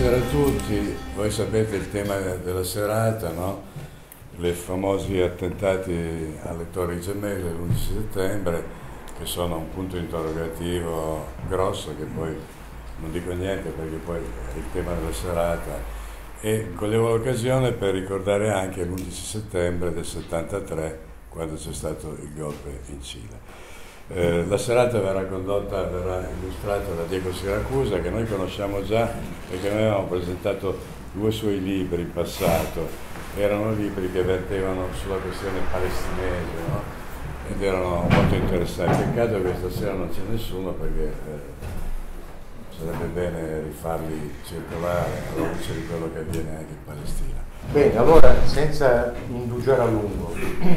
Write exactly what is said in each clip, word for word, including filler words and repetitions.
Buonasera a tutti. Voi sapete il tema della serata, no? I famosi attentati alle Torri Gemelle l'undici settembre, che sono un punto interrogativo grosso, che poi non dico niente perché poi è il tema della serata. E coglievo l'occasione per ricordare anche l'undici settembre del settantatré, quando c'è stato il golpe in Cile. Eh, la serata verrà condotta, verrà illustrata da Diego Siracusa, che noi conosciamo già perché noi avevamo presentato due suoi libri in passato. Erano libri che vertevano sulla questione palestinese, no? Ed erano molto interessanti. Peccato che stasera non c'è nessuno, perché eh, sarebbe bene rifarli circolare alla luce di quello che avviene anche in Palestina. Bene, allora, senza indugiare a lungo,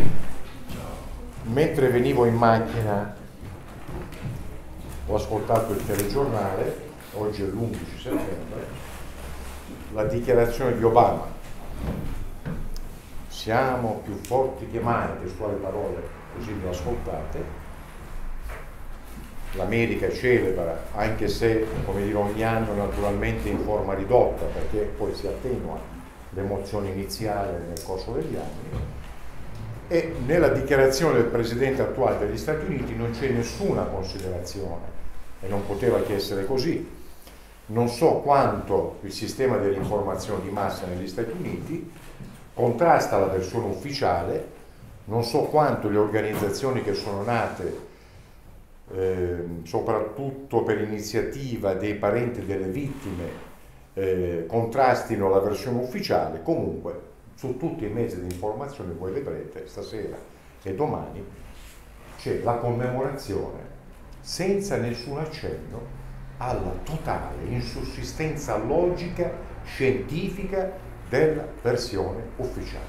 mentre venivo in macchina ho ascoltato il telegiornale. Oggi è l'undici settembre, la dichiarazione di Obama: siamo più forti che mai, testuali parole, così le ho ascoltate. L'America celebra, anche se, come dire, ogni anno naturalmente in forma ridotta, perché poi si attenua l'emozione iniziale nel corso degli anni. E nella dichiarazione del presidente attuale degli Stati Uniti non c'è nessuna considerazione, e non poteva che essere così. Non so quanto il sistema dell'informazione di massa negli Stati Uniti contrasta la versione ufficiale, non so quanto le organizzazioni che sono nate eh, soprattutto per iniziativa dei parenti delle vittime eh, contrastino la versione ufficiale. Comunque su tutti i mezzi di informazione, voi vedrete stasera e domani, c'è la commemorazione senza nessun accenno alla totale insussistenza logica, scientifica della versione ufficiale.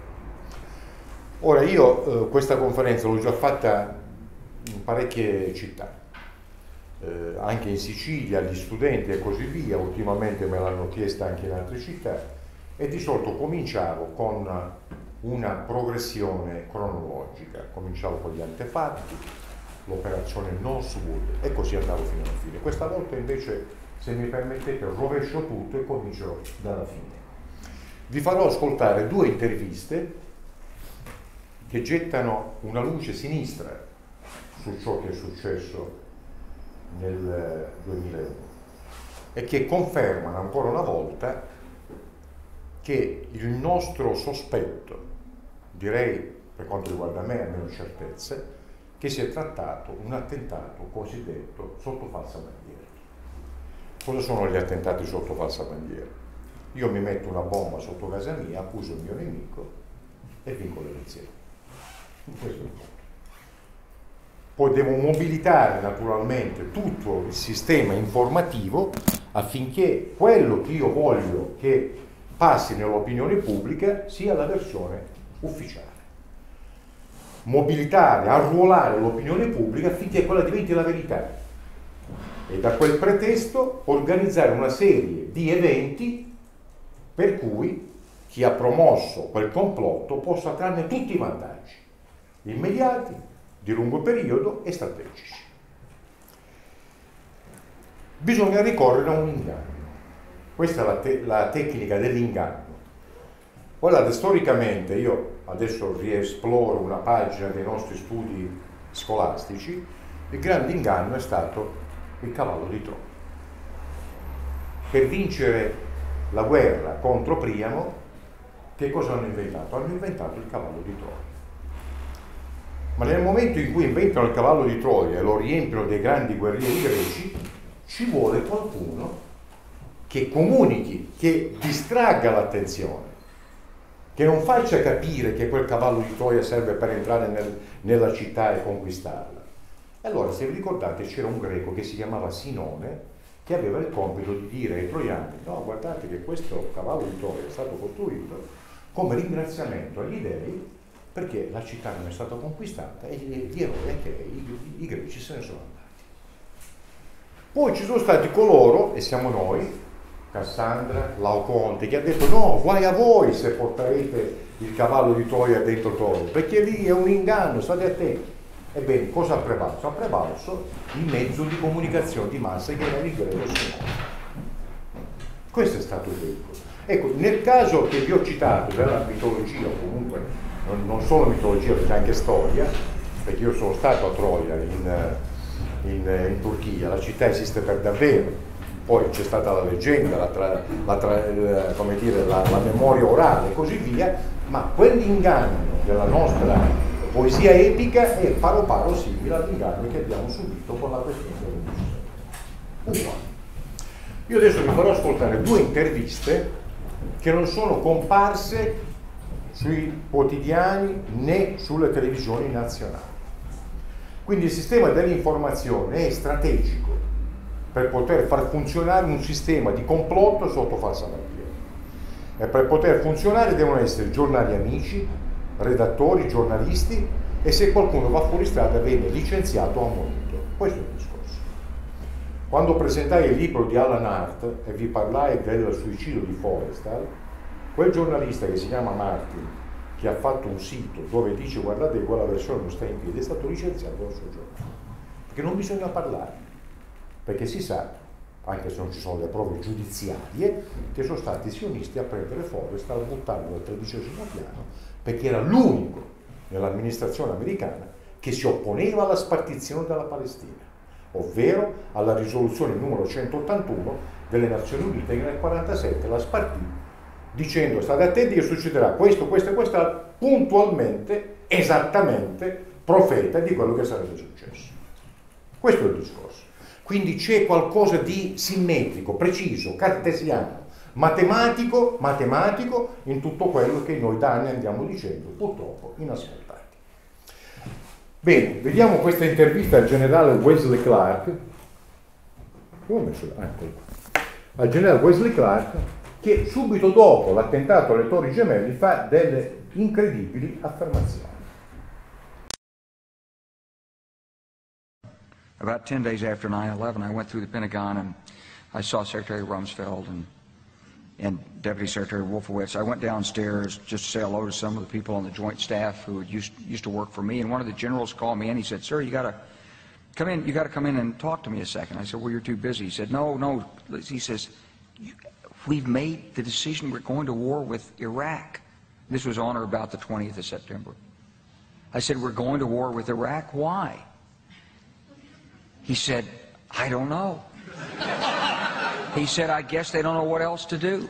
Ora, io eh, questa conferenza l'ho già fatta in parecchie città, eh, anche in Sicilia, agli studenti e così via. Ultimamente me l'hanno chiesta anche in altre città. E di solito cominciavo con una progressione cronologica, cominciavo con gli antefatti, l'operazione Northwood, e così andavo fino alla fine. Questa volta invece, se mi permettete, rovescio tutto e comincio dalla fine. Vi farò ascoltare due interviste che gettano una luce sinistra su ciò che è successo nel duemilauno e che confermano ancora una volta che il nostro sospetto, direi per quanto riguarda me almeno certezze, che si è trattato un attentato cosiddetto sotto falsa bandiera. Cosa sono gli attentati sotto falsa bandiera? Io mi metto una bomba sotto casa mia, accuso il mio nemico e vinco le elezioni. Questo è il punto. Poi devo mobilitare naturalmente tutto il sistema informativo affinché quello che io voglio che passi nell'opinione pubblica sia la versione ufficiale. Mobilitare, arruolare l'opinione pubblica affinché quella diventi la verità. E da quel pretesto organizzare una serie di eventi per cui chi ha promosso quel complotto possa trarne tutti i vantaggi, immediati, di lungo periodo e strategici. Bisogna ricorrere a un inganno. Questa è la, te la tecnica dell'inganno. Guardate, storicamente, io adesso riesploro una pagina dei nostri studi scolastici, il grande inganno è stato il cavallo di Troia. Per vincere la guerra contro Priamo, che cosa hanno inventato? Hanno inventato il cavallo di Troia. Ma nel momento in cui inventano il cavallo di Troia e lo riempiono dei grandi guerrieri greci, ci vuole qualcuno che comunichi, che distragga l'attenzione, che non faccia capire che quel cavallo di Troia serve per entrare nel, nella città e conquistarla. E allora, se vi ricordate, c'era un greco che si chiamava Sinone, che aveva il compito di dire ai troiani: no, guardate che questo cavallo di Troia è stato costruito come ringraziamento agli dei perché la città non è stata conquistata e gli eroi achei, i, i greci se ne sono andati. Poi ci sono stati coloro, e siamo noi, Cassandra, Laoconte, che ha detto: no, guai a voi se porterete il cavallo di Troia dentro Troia, perché lì è un inganno, state attenti. Ebbene, cosa ha prevalso? Ha prevalso il mezzo di comunicazione di massa che era il greco Sinone. Questo è stato il veicolo. Ecco, nel caso che vi ho citato della mitologia, o comunque non, non solo mitologia perché anche storia, perché io sono stato a Troia in, in, in Turchia, la città esiste per davvero, poi c'è stata la leggenda, la, tra, la, tra, come dire, la, la memoria orale e così via, ma quell'inganno della nostra poesia epica è paro paro simile all'inganno che abbiamo subito con la questione dell'Odissea. Io adesso vi farò ascoltare due interviste che non sono comparse sui quotidiani né sulle televisioni nazionali. Quindi il sistema dell'informazione è strategico per poter far funzionare un sistema di complotto sotto falsa bandiera. E per poter funzionare devono essere giornali amici, redattori, giornalisti, e se qualcuno va fuori strada viene licenziato o ammonito. Questo è il discorso. Quando presentai il libro di Alan Hart e vi parlai del suicidio di Forrestal, quel giornalista che si chiama Martin, che ha fatto un sito dove dice guardate quella versione non sta in piedi, è stato licenziato dal suo giornale. Perché non bisogna parlare, perché si sa, anche se non ci sono le prove giudiziarie, che sono stati i sionisti a prendere Forrestal, a buttarlo dal tredicesimo piano, perché era l'unico nell'amministrazione americana che si opponeva alla spartizione della Palestina, ovvero alla risoluzione numero centottantuno delle Nazioni Unite che nel millenovecentoquarantasette la spartì dicendo state attenti che succederà questo, questo e questo, puntualmente, esattamente profeta di quello che sarebbe successo. Questo è il discorso. Quindi c'è qualcosa di simmetrico, preciso, cartesiano, matematico, matematico in tutto quello che noi da anni andiamo dicendo, purtroppo inascoltati. Bene, vediamo questa intervista al generale Wesley Clark, come ho messo? Ah, al generale Wesley Clark, che subito dopo l'attentato alle Torri Gemelli fa delle incredibili affermazioni. About ten days after nine eleven, I went through the Pentagon and I saw Secretary Rumsfeld and, and Deputy Secretary Wolfowitz. I went downstairs just to say hello to some of the people on the Joint Staff who used, used to work for me, and one of the generals called me in. He said, "Sir, you got to come in. You got to come in and talk to me a second." I said, "Well, you're too busy." He said, "No, no." He says, "We've made the decision. We're going to war with Iraq." This was on or about the twentieth of September. I said, "We're going to war with Iraq. Why?" He said, "I don't know." He said, "I guess they don't know what else to do."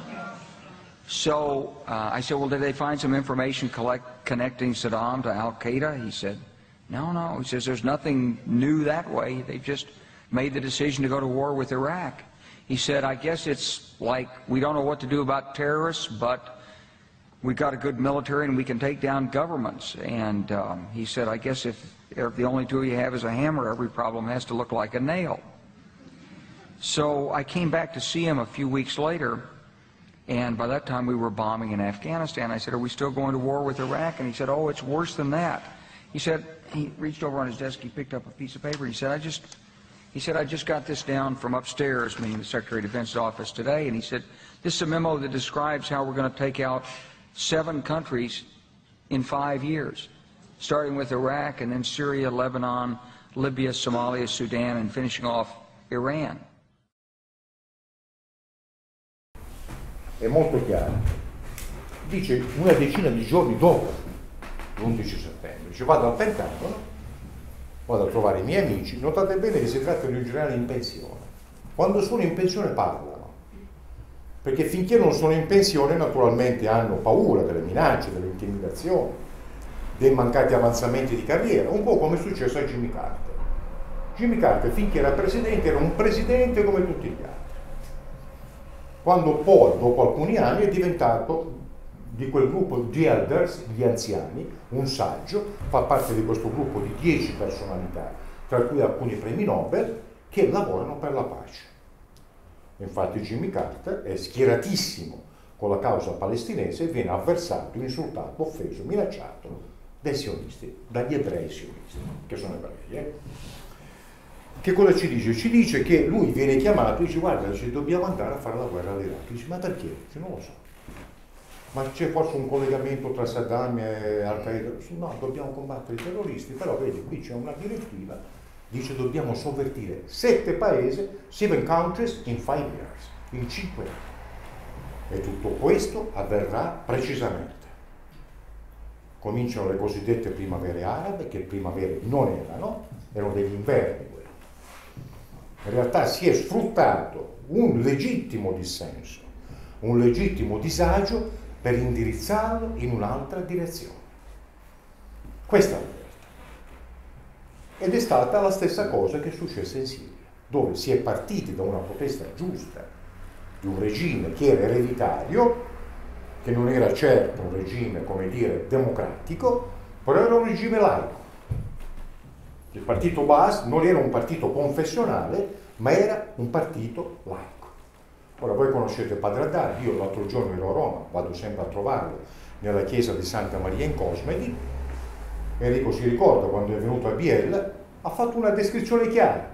So uh, I said, "Well, did they find some information collect, connecting Saddam to Al-Qaeda?" He said, "No, no." He says, "There's nothing new that way. They've just made the decision to go to war with Iraq." He said, "I guess it's like we don't know what to do about terrorists, but we've got a good military and we can take down governments." And um, he said, "I guess if, if the only tool you have is a hammer, every problem has to look like a nail." So I came back to see him a few weeks later, and by that time we were bombing in Afghanistan. I said, "Are we still going to war with Iraq?" And he said, "Oh, it's worse than that." He said, he reached over on his desk, he picked up a piece of paper, he said, I just, he said, I just got this down from upstairs, meaning the Secretary of Defense's office today, and he said, "This is a memo that describes how we're going to take out seven countries in five years, starting with Iraq and then Syria, Lebanon, Libya, Somalia, Sudan, and finishing off Iran." È molto chiaro. Dice una decina di giorni dopo, l'undici settembre, dice vado al Pentagono, vado a trovare i miei amici, notate bene che si tratta di un generale in pensione. Quando sono in pensione parlano, perché finché non sono in pensione naturalmente hanno paura delle minacce, delle intimidazioni, dei mancati avanzamenti di carriera, un po' come è successo a Jimmy Carter. Jimmy Carter finché era presidente era un presidente come tutti gli altri. Quando poi, dopo alcuni anni, è diventato di quel gruppo di elders, gli anziani, un saggio, fa parte di questo gruppo di dieci personalità, tra cui alcuni premi Nobel, che lavorano per la pace. Infatti Jimmy Carter è schieratissimo con la causa palestinese e viene avversato, insultato, offeso, minacciato dai sionisti, dagli ebrei sionisti, che sono ebrei. Eh? Che cosa ci dice? Ci dice che lui viene chiamato e dice guarda, dice, dobbiamo andare a fare la guerra all'Iraq. Dice ma perché? Dice non lo so. Ma c'è forse un collegamento tra Saddam e Al-Qaeda? No, dobbiamo combattere i terroristi, però vedi, qui c'è una direttiva, dice dobbiamo sovvertire sette paesi, seven countries in five years. in cinque anni. E tutto questo avverrà precisamente. Cominciano le cosiddette primavere arabe, che primavere non erano, erano degli inverni. In realtà si è sfruttato un legittimo dissenso, un legittimo disagio per indirizzarlo in un'altra direzione. Questa è la verità. Ed è stata la stessa cosa che è successa in Siria, dove si è partiti da una protesta giusta di un regime che era ereditario, che non era certo un regime, come dire, democratico, però era un regime laico. Il partito Baas non era un partito confessionale, ma era un partito laico. Ora voi conoscete Padre Haddad, io l'altro giorno ero a Roma, vado sempre a trovarlo nella chiesa di Santa Maria in Cosmedi. Enrico si ricorda quando è venuto a Biella, ha fatto una descrizione chiara.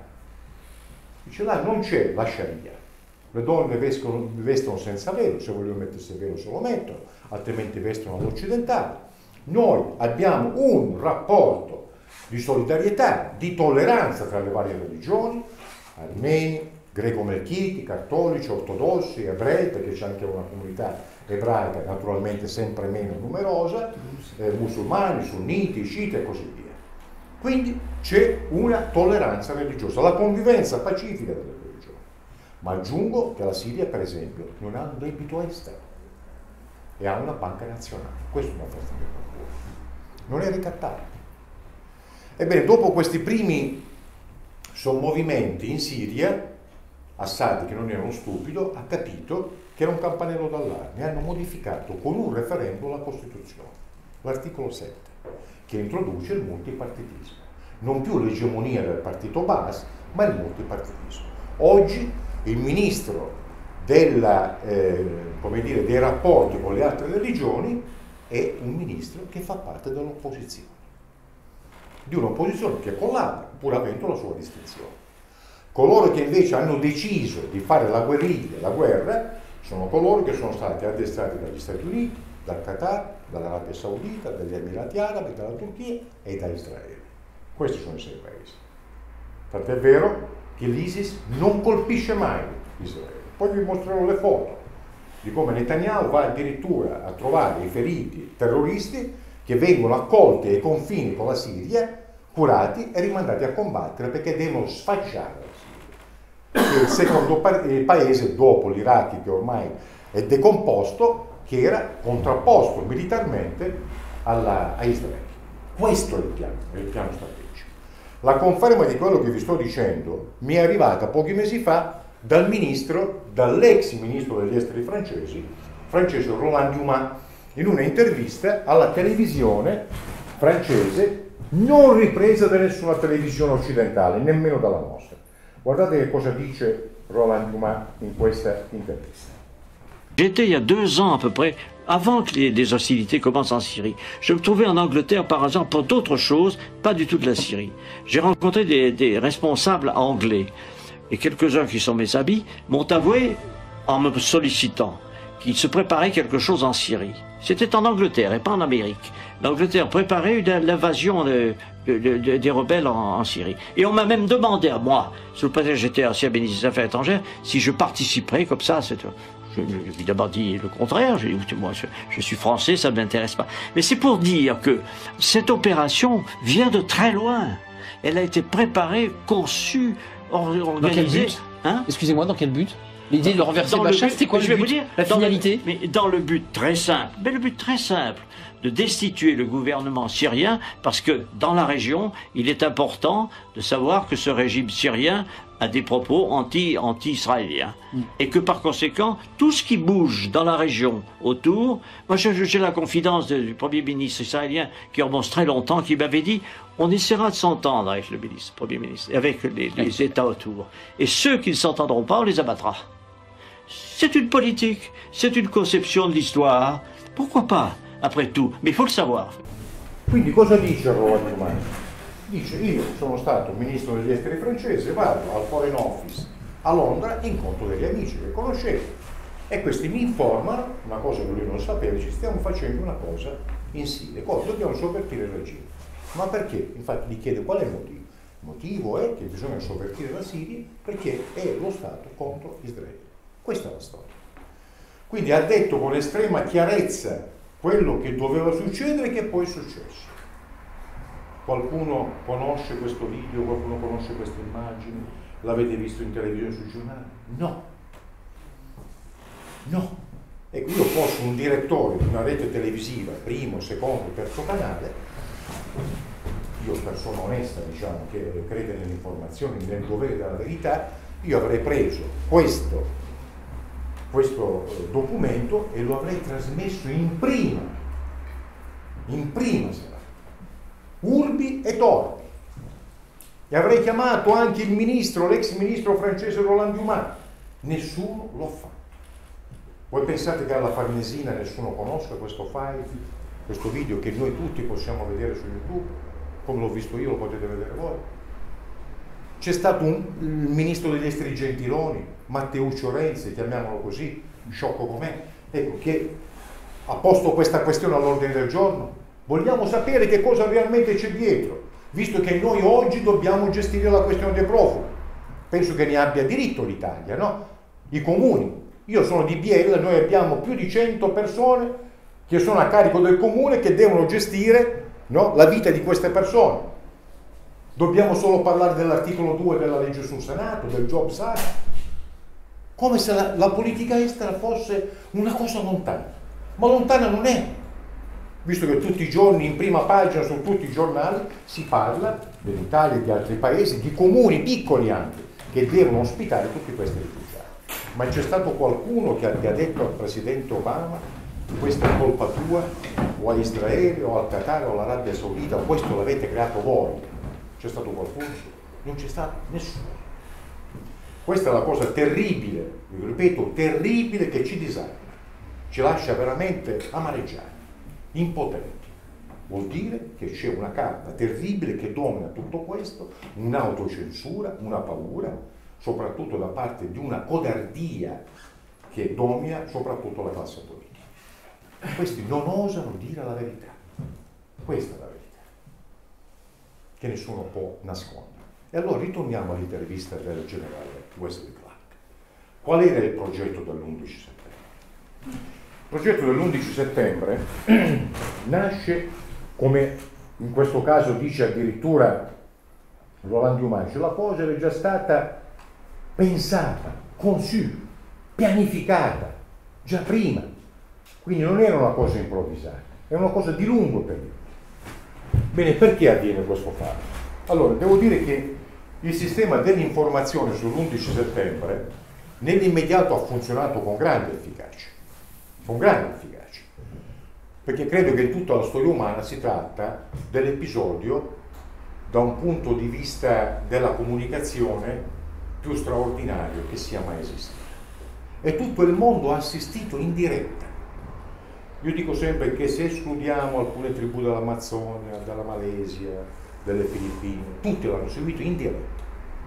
Dice là non c'è la Sharia. Le donne vestono, vestono senza velo, se vogliono mettersi il velo se lo mettono, altrimenti vestono all'occidentale. Noi abbiamo un rapporto di solidarietà, di tolleranza tra le varie religioni, armeni, greco-melchiti, cattolici, ortodossi, ebrei, perché c'è anche una comunità ebraica naturalmente sempre meno numerosa, eh, musulmani, sunniti, sciiti e così via. Quindi c'è una tolleranza religiosa, la convivenza pacifica delle religioni. Ma aggiungo che la Siria, per esempio, non ha un debito estero e ha una banca nazionale. Questo è una forza di qualcuno. Non è ricattata. Ebbene, dopo questi primi sommovimenti in Siria, Assad, che non era uno stupido, ha capito che era un campanello d'allarme. Hanno modificato con un referendum la Costituzione, l'articolo sette, che introduce il multipartitismo. Non più l'egemonia del partito Baas, ma il multipartitismo. Oggi il ministro della, eh, come dire, dei rapporti con le altre religioni è un ministro che fa parte dell'opposizione, di un'opposizione che collabora, pur avendo la sua distinzione. Coloro che invece hanno deciso di fare la guerriglia, la guerra, sono coloro che sono stati addestrati dagli Stati Uniti, dal Qatar, dall'Arabia Saudita, dagli Emirati Arabi, dalla Turchia e da Israele. Questi sono i sei paesi. Tant'è vero che l'ISIS non colpisce mai Israele. Poi vi mostrerò le foto di come Netanyahu va addirittura a trovare i feriti terroristi che vengono accolti ai confini con la Siria, curati e rimandati a combattere perché devono sfasciare la Siria, che è il secondo pa- il paese dopo l'Iraq, che ormai è decomposto, che era contrapposto militarmente alla, a Israele. Questo è il piano, è il piano strategico. La conferma di quello che vi sto dicendo mi è arrivata pochi mesi fa dal ministro, dall'ex ministro degli esteri francesi, francese Roland Dumas, in una intervista alla televisione francese, non ripresa da nessuna televisione occidentale, nemmeno dalla nostra. Guardate che cosa dice Roland Dumas in questa intervista. J'étais il y a deux ans à peu près, avant que les, les hostilités commencent en Syrie. Je me trouvais en Angleterre par hasard pour d'autres choses, pas du tout de la Syrie. J'ai rencontré des, des responsables anglais. Et quelques-uns qui sont mes amis m'ont avoué, en me sollicitant, qu'il se préparait quelque chose en Syrie. C'était en Angleterre et pas en Amérique. L'Angleterre préparait l'invasion de, de, de, des rebelles en, en Syrie. Et on m'a même demandé à moi, sous le prétexte que j'étais ancien ministre des Affaires étrangères, si je participerais comme ça. J'ai évidemment dit le contraire. J'ai dit, moi, je, je suis français, ça ne m'intéresse pas. Mais c'est pour dire que cette opération vient de très loin. Elle a été préparée, conçue, organisée. Dans quel but hein Excusez-moi, dans quel but? L'idée de renverser Bachar, c'était quoi le but? Je vais vous dire, la finalité? Mais dans le but très simple, mais le but très simple, de destituer le gouvernement syrien, parce que dans la région, il est important de savoir que ce régime syrien a des propos anti, anti-israéliens. Mm. Et que par conséquent, tout ce qui bouge dans la région autour, moi j'ai la confidence du Premier ministre israélien qui remonte très longtemps, qui m'avait dit on essaiera de s'entendre avec le ministre, Premier ministre, avec les, les États autour. Et ceux qui ne s'entendront pas, on les abattra. C'est une politique, c'est une conception de l'histoire. Pourquoi pas, après tout? Mais il faut le savoir. Quindi cosa dice Roland Dumas? Dice, io sono stato ministro degli esteri francese, vado al Foreign Office a Londra, incontro degli amici che conoscevo e questi mi informano, una cosa che lui non sapeva, ci stiamo facendo una cosa in Siria, cosa dobbiamo sovvertire il regime. Ma perché? Infatti gli chiede qual è il motivo. Il motivo è che bisogna sovvertire la Siria perché è lo Stato contro Israele. Questa è la storia. Quindi ha detto con estrema chiarezza quello che doveva succedere e che poi è successo. Qualcuno conosce questo video, qualcuno conosce queste immagini, l'avete visto in televisione sui giornali? No. No. Ecco, io posso, un direttore di una rete televisiva, primo, secondo, terzo canale, io persona onesta, diciamo, che crede nell'informazione, nel dovere della verità, io avrei preso questo, questo documento e lo avrei trasmesso in prima, in prima serata, urbi e torbi, e avrei chiamato anche il ministro, l'ex ministro francese Roland Dumas. Nessuno l'ha fatto. Voi pensate che alla Farnesina nessuno conosca questo file, questo video che noi tutti possiamo vedere su YouTube? Come l'ho visto io, lo potete vedere voi. C'è stato un, il ministro degli esteri Gentiloni, Matteuccio Renzi, chiamiamolo così, sciocco com'è, ecco, che ha posto questa questione all'ordine del giorno. Vogliamo sapere che cosa realmente c'è dietro, visto che noi oggi dobbiamo gestire la questione dei profughi. Penso che ne abbia diritto l'Italia, no? I comuni. Io sono di Biella, noi abbiamo più di cento persone che sono a carico del comune che devono gestire, no, la vita di queste persone. Dobbiamo solo parlare dell'articolo due della legge sul Senato, del Jobs Act, come se la, la politica estera fosse una cosa lontana. Ma lontana non è, visto che tutti i giorni in prima pagina su tutti i giornali si parla dell'Italia e di altri paesi, di comuni piccoli anche, che devono ospitare tutti questi rifugiati. Ma c'è stato qualcuno che abbia detto al presidente Obama: questa è colpa tua, o a Israele, o al Qatar, o all'Arabia Saudita, questo l'avete creato voi? C'è stato qualcuno? Non c'è stato nessuno. Questa è la cosa terribile, vi ripeto, terribile, che ci disarma, ci lascia veramente amareggiati, impotenti. Vuol dire che c'è una carta terribile che domina tutto questo, un'autocensura, una paura, soprattutto da parte di una codardia che domina soprattutto la classe politica. Questi non osano dire la verità. Questa è la verità, che nessuno può nascondere. E allora ritorniamo all'intervista del generale Wesley Clark. Qual era il progetto dell'undici settembre? Il progetto dell'undici settembre nasce, come in questo caso dice addirittura Roland Dumas, la cosa era già stata pensata, conçue, pianificata già prima, quindi non era una cosa improvvisata, è una cosa di lungo periodo. Bene, perché avviene questo fatto? Allora, devo dire che il sistema dell'informazione sull'undici settembre nell'immediato ha funzionato con grande efficacia, con grande efficacia, perché credo che in tutta la storia umana si tratta dell'episodio, da un punto di vista della comunicazione, più straordinario che sia mai esistito. E tutto il mondo ha assistito in diretta. Io dico sempre che se escludiamo alcune tribù dell'Amazzonia, della Malesia, delle Filippine, tutti l'hanno seguito in diretta.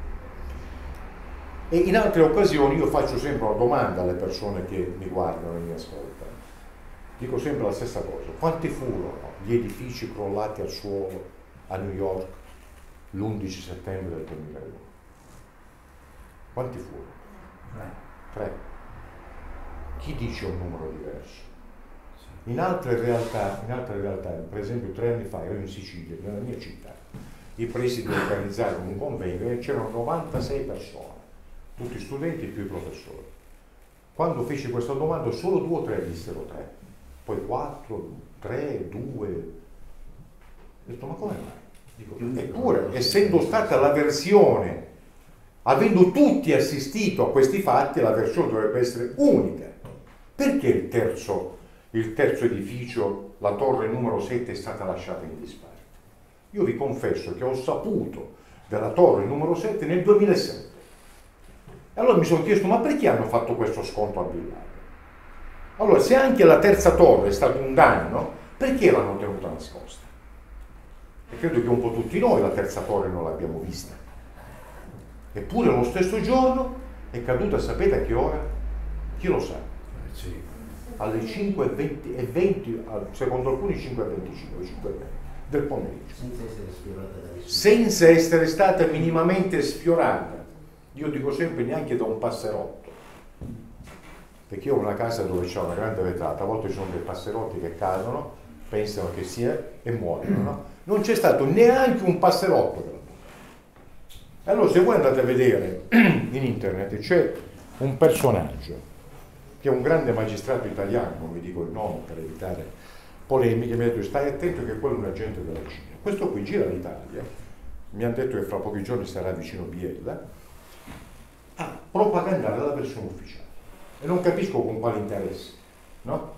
E in altre occasioni io faccio sempre una domanda alle persone che mi guardano e mi ascoltano. Dico sempre la stessa cosa: quanti furono gli edifici crollati al suolo a New York l'undici settembre del duemilauno? Quanti furono? Tre. Chi dice un numero diverso? In altre realtà, in altre realtà, per esempio tre anni fa ero in Sicilia, nella mia città, i presidi organizzarono un convegno e c'erano novantasei persone, tutti studenti e più i professori. Quando feci questa domanda solo due o tre dissero tre, poi quattro, tre, due. Ho detto: ma come mai? Dico, eppure, essendo stata la versione, avendo tutti assistito a questi fatti, la versione dovrebbe essere unica. Perché il terzo, il terzo edificio, la torre numero sette, è stata lasciata in disparte? Io vi confesso che ho saputo della torre numero sette nel duemilasette. E allora mi sono chiesto: ma perché hanno fatto questo sconto a Bin Laden? Allora, se anche la terza torre è stato un danno, perché l'hanno tenuta nascosta? E credo che un po' tutti noi la terza torre non l'abbiamo vista. Eppure lo stesso giorno è caduta, sapete a che ora? Chi lo sa? Alle cinque e venti, secondo alcuni cinque e venticinque, cinque e venti del pomeriggio. Senza essere sfiorata da nessuno. Senza essere stata minimamente sfiorata. Io dico sempre neanche da un passerotto. perché io ho una casa dove c'è una grande vetrata, a volte ci sono dei passerotti che cadono, pensano che sia e muoiono, no? Non c'è stato neanche un passerotto che l'ha buttato. Allora se voi andate a vedere in internet c'è un personaggio che è un grande magistrato italiano, non vi dico il nome per evitare polemiche, mi ha detto stai attento che quello è un agente della Cina. Questo qui gira l'Italia, mi hanno detto che fra pochi giorni sarà vicino Biella, a propagandare la versione ufficiale. E non capisco con quale interesse, no?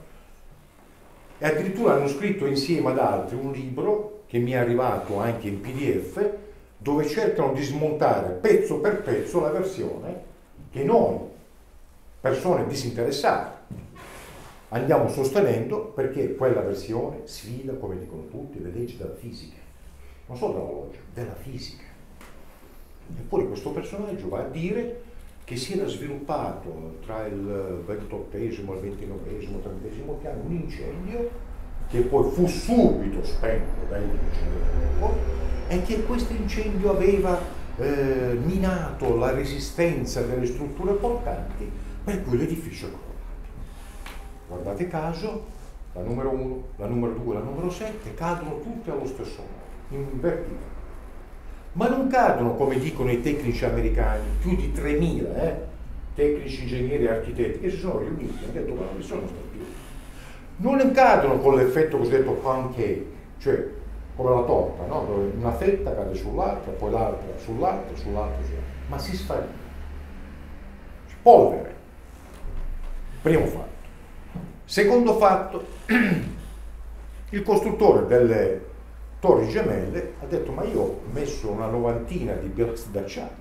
E addirittura hanno scritto insieme ad altri un libro che mi è arrivato anche in P D F, dove cercano di smontare pezzo per pezzo la versione che noi, persone disinteressate, andiamo sostenendo, perché quella versione sfida, come dicono tutti, le leggi della fisica, non solo della logica, della fisica. Eppure questo personaggio va a dire che si era sviluppato tra il ventottesimo, il ventinovesimo, il trentesimo piano un incendio che poi fu subito spento dai vigili del fuoco e che questo incendio aveva eh, minato la resistenza delle strutture portanti, per cui l'edificio è crollato. Guardate caso, la numero uno, la numero due, la numero sette cadono tutte allo stesso modo, in verticale. Ma non cadono come dicono i tecnici americani, più di tremila eh, tecnici, ingegneri e architetti che si sono riuniti e hanno detto ma non sono stati più. Non cadono con l'effetto cosiddetto pancake, cioè come la torta, no? Dove una fetta cade sull'altra, poi l'altra sull'altra, sull'altra, sull'altra, ma si sfaglia. Polvere. Primo fatto. Secondo fatto, il costruttore delle Torri Gemelle ha detto ma io ho messo una novantina di pezzi d'acciaio,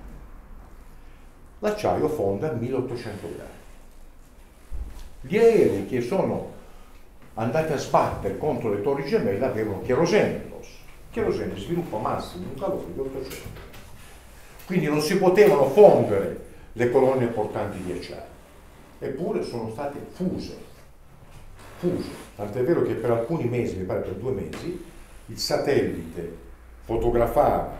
l'acciaio fonda a milleottocento gradi, gli aerei che sono andati a sbattere contro le Torri Gemelle avevano cherosene addosso, cherosene sviluppa massimo un calore di ottocento, quindi non si potevano fondere le colonne portanti di acciaio, eppure sono state fuse, fuse, tant'è vero che per alcuni mesi, mi pare per due mesi, il satellite fotografava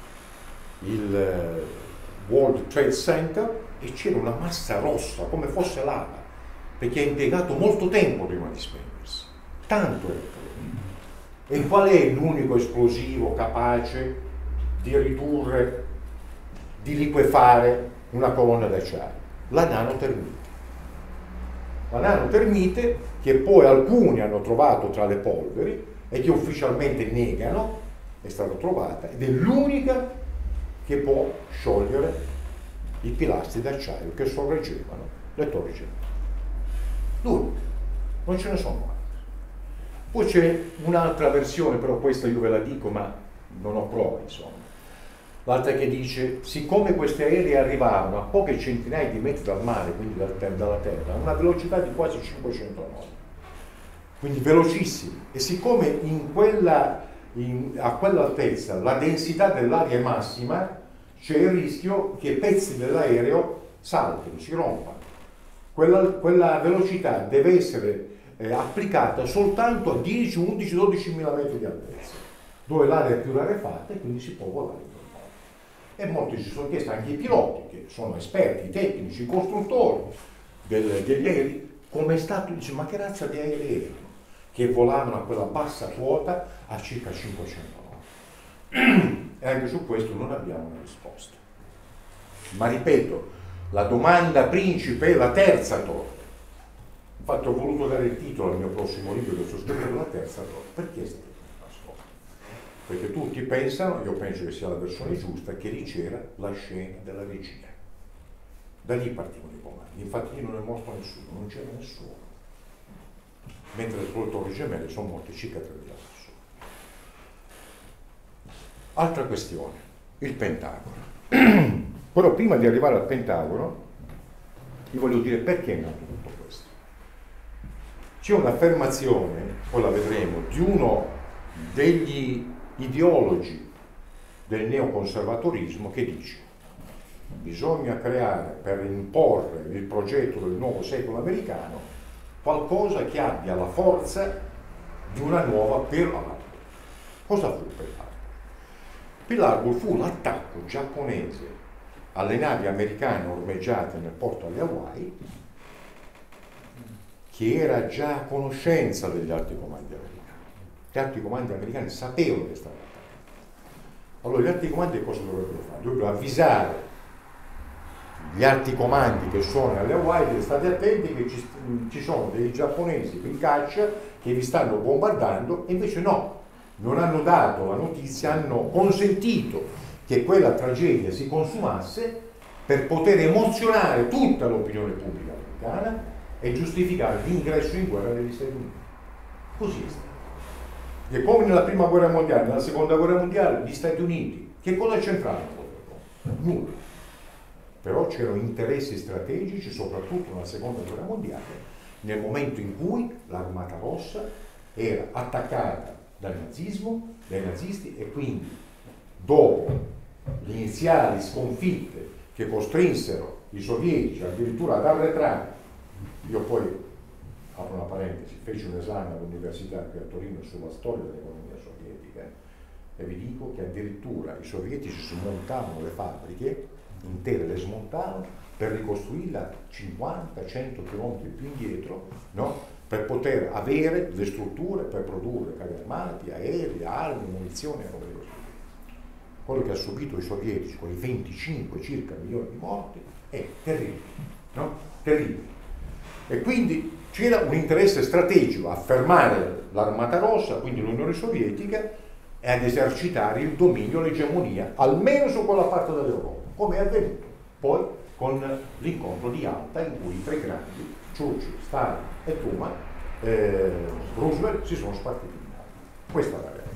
il World Trade Center e c'era una massa rossa come fosse lava, perché ha impiegato molto tempo prima di spegnersi, tanto era calore. E qual è l'unico esplosivo capace di ridurre, di liquefare una colonna d'acciaio? La nanotermite. La nanotermite che poi alcuni hanno trovato tra le polveri e che ufficialmente negano, è stata trovata ed è l'unica che può sciogliere i pilastri d'acciaio che sorreggevano le Torri Gemelle. L'unica, non ce ne sono altre. Poi c'è un'altra versione, però questa io ve la dico, ma non ho prove, insomma. L'altra che dice, siccome questi aerei arrivavano a poche centinaia di metri dal mare, quindi dal, dalla terra, a una velocità di quasi cinquecento nodi, quindi velocissimi, e siccome in quella, in, a quell'altezza la densità dell'aria è massima, c'è il rischio che pezzi dell'aereo saltino, si rompano. Quella, quella velocità deve essere eh, applicata soltanto a dieci, undici, dodici mila metri di altezza, dove l'area è più rarefatta e quindi si può volare. E molti si sono chiesti, anche i piloti, che sono esperti, i tecnici, i costruttori del, degli aerei, come è stato, dice, ma che razza di aerei erano? Che volavano a quella bassa quota a circa cinquecento nodi. E anche su questo non abbiamo una risposta. Ma ripeto, la domanda principe è la terza torre. Infatti ho voluto dare il titolo al mio prossimo libro che sto scrivendo, la terza torre. Perché è stata nascosta? Perché tutti pensano, io penso che sia la versione giusta, che lì c'era la scena della regia. Da lì partivano i comandi. Infatti lì non è morto nessuno, non c'era nessuno. Mentre le Torri Gemelle sono morte circa tremila persone. Altra questione, il Pentagono. Però prima di arrivare al Pentagono, vi voglio dire perché è nato tutto questo. C'è un'affermazione, poi la vedremo, di uno degli ideologi del neoconservatorismo che dice: bisogna creare, per imporre il progetto del nuovo secolo americano, qualcosa che abbia la forza di una nuova Pearl Harbor. Cosa fu Pearl Harbor? Pearl Harbor fu l'attacco giapponese alle navi americane ormeggiate nel porto alle Hawaii che era già a conoscenza degli alti comandi americani. Gli alti comandi americani sapevano che stava attaccando. Allora gli alti comandi cosa dovrebbero fare? Dovrebbero avvisare gli alti comandi che sono alle Hawaii, state attenti che ci, ci sono dei giapponesi in caccia che vi stanno bombardando, e invece no, non hanno dato la notizia, hanno consentito che quella tragedia si consumasse per poter emozionare tutta l'opinione pubblica americana e giustificare l'ingresso in guerra degli Stati Uniti. Così è stato. E come nella prima guerra mondiale, nella seconda guerra mondiale, gli Stati Uniti, che cosa c'entrava? Nulla. Però c'erano interessi strategici, soprattutto nella seconda guerra mondiale, nel momento in cui l'Armata Rossa era attaccata dal nazismo, dai nazisti, e quindi dopo le iniziali sconfitte che costrinsero i sovietici addirittura ad arretrare. Io poi, apro una parentesi, feci un esame all'università qui a Torino sulla storia dell'economia sovietica e vi dico che addirittura i sovietici smontavano le fabbriche intere, le smontavano per ricostruirla cinquanta cento chilometri più indietro, no? Per poter avere le strutture per produrre carri armati, aerei, armi, munizioni e robe così. Quello che ha subito i sovietici con i venticinque circa milioni di morti è terribile, no? Terribile. E quindi c'era un interesse strategico a fermare l'Armata Rossa, quindi l'Unione Sovietica, e ad esercitare il dominio, l'egemonia, almeno su quella parte dell'Europa, come è avvenuto poi con l'incontro di Yalta, in cui i tre grandi, Churchill, Stalin e Truman, eh, Roosevelt, si sono spartiti in mano. Questa è la realtà.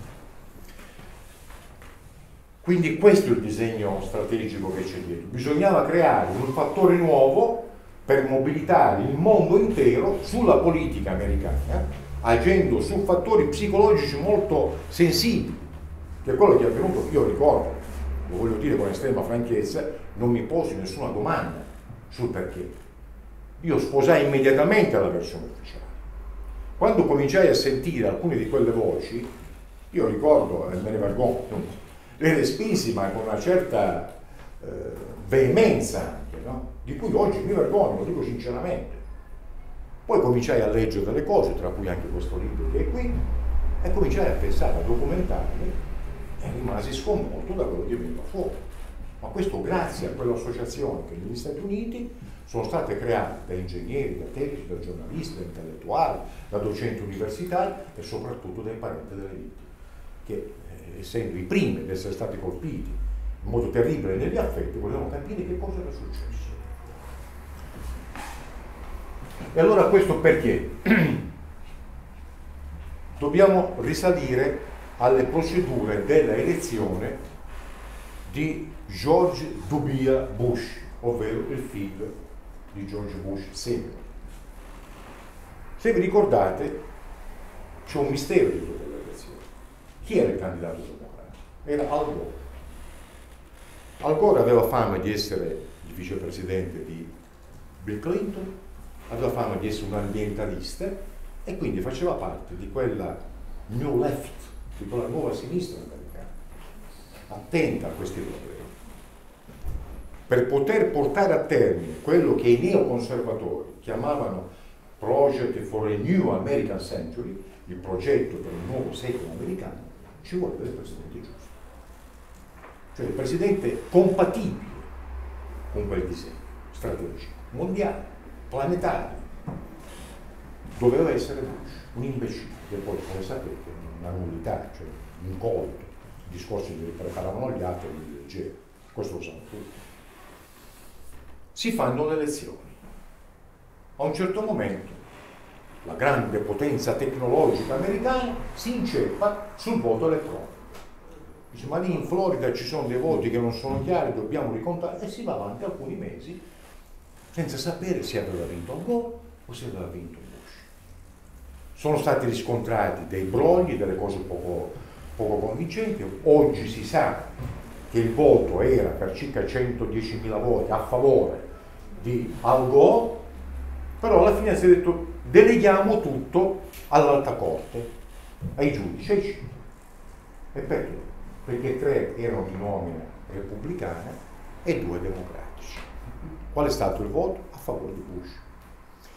Quindi questo è il disegno strategico che c'è dietro. Bisognava creare un fattore nuovo per mobilitare il mondo intero sulla politica americana, agendo su fattori psicologici molto sensibili, che è quello che è avvenuto. Io ricordo, lo voglio dire con estrema franchezza, non mi posi nessuna domanda sul perché. Io sposai immediatamente la versione ufficiale. Quando cominciai a sentire alcune di quelle voci, io ricordo, e me ne vergogno, le respinsi, ma con una certa eh, veemenza anche, no? Di cui oggi mi vergogno, lo dico sinceramente. Poi cominciai a leggere delle cose, tra cui anche questo libro che è qui, e cominciai a pensare, a documentarmi, e rimasi sconvolto da quello che veniva fuori. Ma questo grazie a quell'associazione che negli Stati Uniti sono state create da ingegneri, da tecnici, da giornalisti, da intellettuali, da docenti universitari e soprattutto dai parenti delle vittime, che eh, essendo i primi ad essere stati colpiti in modo terribile negli affetti, volevano capire che cosa era successo. E allora questo perché? Dobbiamo risalire alle procedure della elezione di George W. Bush, ovvero il figlio di George Bush senior. Se vi ricordate, c'è un mistero di quelle elezioni. Chi era il candidato democratico? Era Al Gore. Al Gore aveva fama di essere il vicepresidente di Bill Clinton, aveva fama di essere un ambientalista e quindi faceva parte di quella New Left, di quella nuova sinistra americana, attenta a questi problemi. Per poter portare a termine quello che i neoconservatori chiamavano Project for a New American Century, il progetto per un nuovo secolo americano, ci vuole il presidente giusto. Cioè il presidente compatibile con quel disegno strategico, mondiale, planetario. Doveva essere Bush, un imbecille, che poi, come sapete, una nullità, cioè un colto, i discorsi che preparavano gli altri li leggevano, questo lo sanno tutti. Si fanno le elezioni. A un certo momento la grande potenza tecnologica americana si inceppa sul voto elettronico. Dice, ma lì in Florida ci sono dei voti che non sono chiari, dobbiamo ricontare, e si va avanti alcuni mesi senza sapere se aveva vinto Al Gore o se aveva vinto Bush. Sono stati riscontrati dei brogli, delle cose poco, poco convincenti. Oggi si sa che il voto era per circa centodiecimila voti a favore di Al Gore, però alla fine si è detto deleghiamo tutto all'alta corte, ai giudici, ai cittadini. E perché? Perché tre erano di nomina repubblicana e due democratici. Qual è stato il voto? A favore di Bush.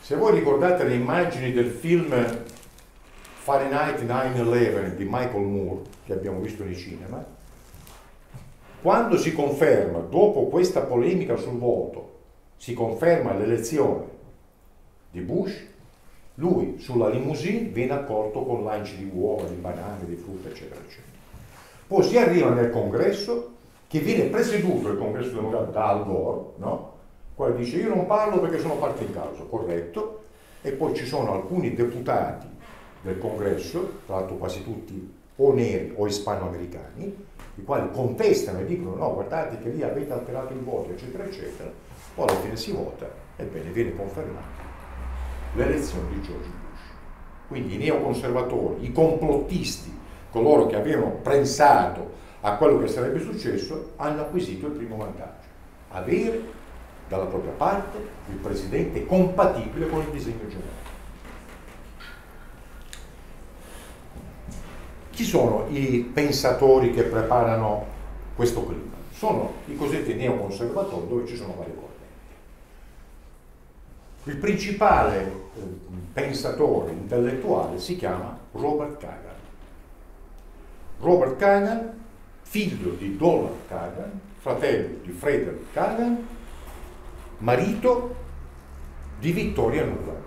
Se voi ricordate le immagini del film Fahrenheit nove undici di Michael Moore, che abbiamo visto nei cinema, quando si conferma, dopo questa polemica sul voto, si conferma l'elezione di Bush, lui sulla limousine viene accolto con lanci di uova, di banane, di frutta, eccetera, eccetera. Poi si arriva nel congresso, che viene presieduto il congresso democratico da Al Gore, no? Qua dice io non parlo perché sono parte in causa, corretto, e poi ci sono alcuni deputati del congresso, tra l'altro quasi tutti o neri o ispanoamericani, i quali contestano e dicono no, guardate che lì avete alterato il voto, eccetera, eccetera, poi alla fine si vota, ebbene viene confermata l'elezione di George Bush. Quindi i neoconservatori, i complottisti, coloro che avevano pensato a quello che sarebbe successo, hanno acquisito il primo vantaggio: avere dalla propria parte il presidente compatibile con il disegno generale. Chi sono i pensatori che preparano questo clima? Sono i cosiddetti neoconservatori, dove ci sono varie correnti. Il principale eh, pensatore intellettuale si chiama Robert Kagan. Robert Kagan, figlio di Donald Kagan, fratello di Frederick Kagan, marito di Vittoria Nuland.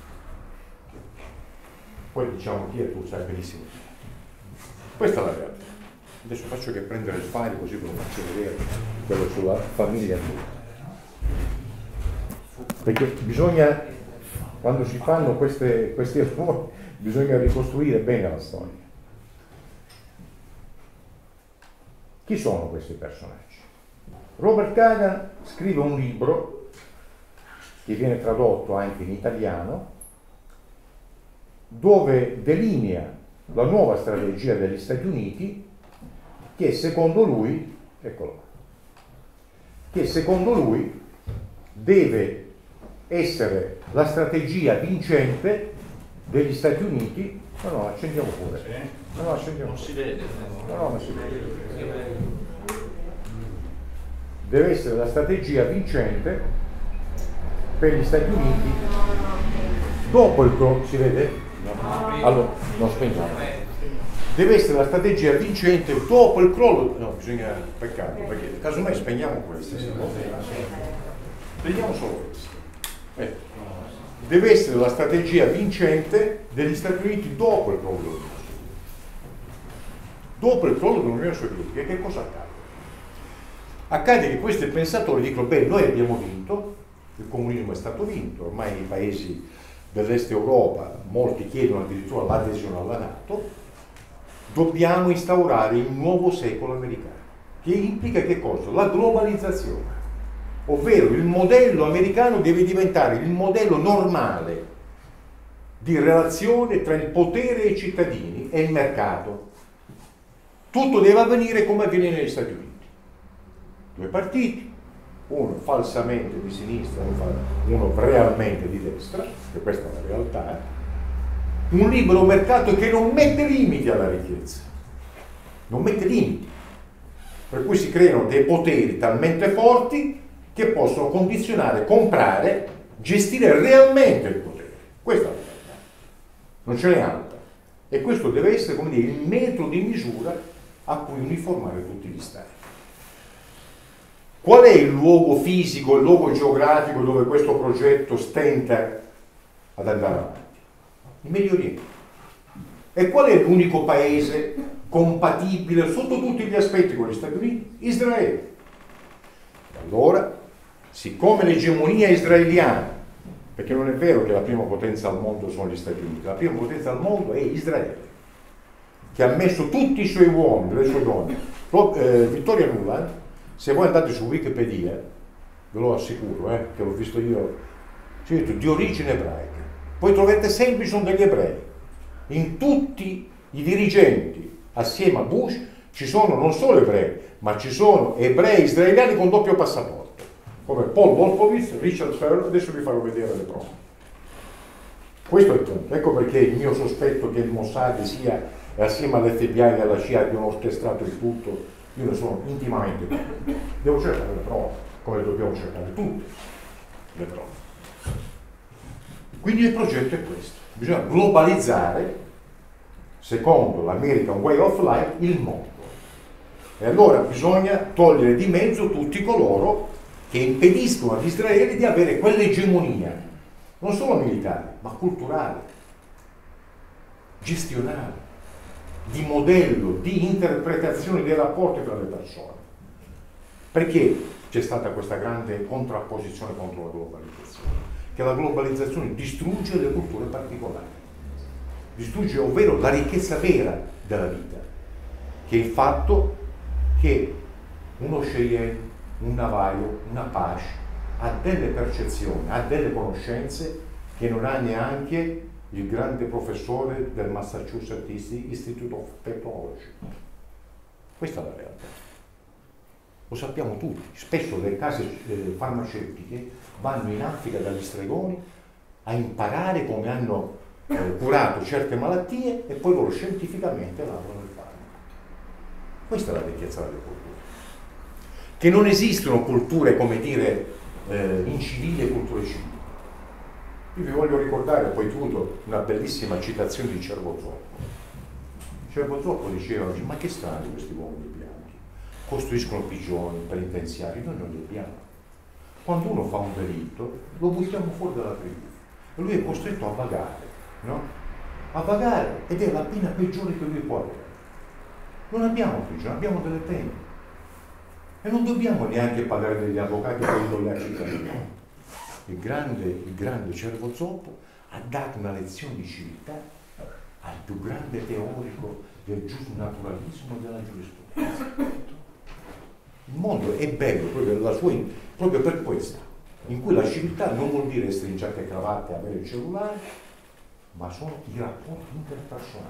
Poi diciamo chi è, tu sai benissimo chi è. Questa è la realtà. Adesso faccio che prendere il file così ve lo faccio vedere, quello sulla famiglia Nuland. Perché bisogna, quando si fanno queste, questi lavori, bisogna ricostruire bene la storia. Chi sono questi personaggi? Robert Kagan scrive un libro che viene tradotto anche in italiano, dove delinea la nuova strategia degli Stati Uniti, che secondo lui, eccolo, che secondo lui deve essere la strategia vincente degli Stati Uniti. No, no, accendiamo pure. No, no, accendiamo. Non si vede. No, no, non si vede. Deve essere la strategia vincente per gli Stati Uniti dopo il crollo. Si vede? No. Allora, non spegniamo. Deve essere la strategia vincente dopo il crollo. No, bisogna, peccato, perché casomai spegniamo queste. Spegniamo solo queste. Eh. Deve essere la strategia vincente degli Stati Uniti dopo il crollo dell'Unione Sovietica. Dopo il crollo dell'Unione Sovietica, che cosa accade? Accade che questi pensatori dicono, beh, noi abbiamo vinto, il comunismo è stato vinto, ormai i paesi dell'est Europa, molti chiedono addirittura l'adesione alla NATO, dobbiamo instaurare il nuovo secolo americano, che implica che cosa? La globalizzazione. Ovvero il modello americano deve diventare il modello normale di relazione tra il potere e i cittadini e il mercato. Tutto deve avvenire come avviene negli Stati Uniti. Due partiti, uno falsamente di sinistra, uno realmente di destra, che questa è la realtà, un libero mercato che non mette limiti alla ricchezza, non mette limiti, per cui si creano dei poteri talmente forti che possono condizionare, comprare, gestire realmente il potere. Questa è la realtà, non ce n'è altra. E questo deve essere, come dire, il metro di misura a cui uniformare tutti gli stati. Qual è il luogo fisico, il luogo geografico dove questo progetto stenta ad andare avanti? Il Medio Oriente. E qual è l'unico paese compatibile sotto tutti gli aspetti con gli Stati Uniti? Israele. Allora, siccome l'egemonia israeliana, perché non è vero che la prima potenza al mondo sono gli Stati Uniti, la prima potenza al mondo è Israele, che ha messo tutti i suoi uomini, le sue donne. Eh, Vittoria Nuland, se voi andate su Wikipedia, ve lo assicuro, eh, che l'ho visto io, c'è detto di origine ebraica. Poi trovate sempre ci sono degli ebrei. In tutti i dirigenti, assieme a Bush, ci sono non solo ebrei, ma ci sono ebrei israeliani con doppio passaporto, come Paul Wolfowitz, Richard Ferrell. Adesso vi farò vedere le prove. Questo è il punto. Ecco perché il mio sospetto che il Mossad sia, assieme all'F B I e alla C I A, abbiano orchestrato il tutto, io ne sono intimamente convinto. Devo cercare le prove, come dobbiamo cercare tutte le prove. Quindi il progetto è questo, bisogna globalizzare, secondo l'American Way of Life, il mondo. E allora bisogna togliere di mezzo tutti coloro che impediscono ad Israele di avere quell'egemonia, non solo militare, ma culturale, gestionale, di modello, di interpretazione dei rapporti tra le persone. Perché c'è stata questa grande contrapposizione contro la globalizzazione? Che la globalizzazione distrugge le culture particolari, distrugge ovvero la ricchezza vera della vita, che è il fatto che uno Cheyenne, un Navajo, una Apache ha delle percezioni, ha delle conoscenze che non ha neanche il grande professore del Massachusetts Institute of Technology. Questa è la realtà. Lo sappiamo tutti. Spesso le case eh, farmaceutiche vanno in Africa dagli stregoni a imparare come hanno eh, curato certe malattie e poi loro scientificamente lavorano il farmaco. Questa è la ricchezza delle culture. Che non esistono culture, come dire, eh, incivili e culture civili. Io vi voglio ricordare, poi chiudo, una bellissima citazione di Cervo Zoppo. Cervo Zoppo diceva, ma che strani questi uomini bianchi, costruiscono prigioni, penitenziari, noi non li abbiamo. Quando uno fa un delitto, lo buttiamo fuori dalla tribù. E lui è costretto a vagare, no? A vagare, ed è la pena peggiore che lui può avere. Non abbiamo prigione, abbiamo delle pene. E non dobbiamo neanche pagare degli avvocati per indollare i cittadini. Il grande, il grande Cervo Zoppo ha dato una lezione di civiltà al più grande teorico del giusnaturalismo e della giurisprudenza. Il mondo è bello proprio, la sua, proprio per questo, in cui la civiltà non vuol dire essere in giacca e cravatta e avere il cellulare, ma sono i rapporti interpersonali.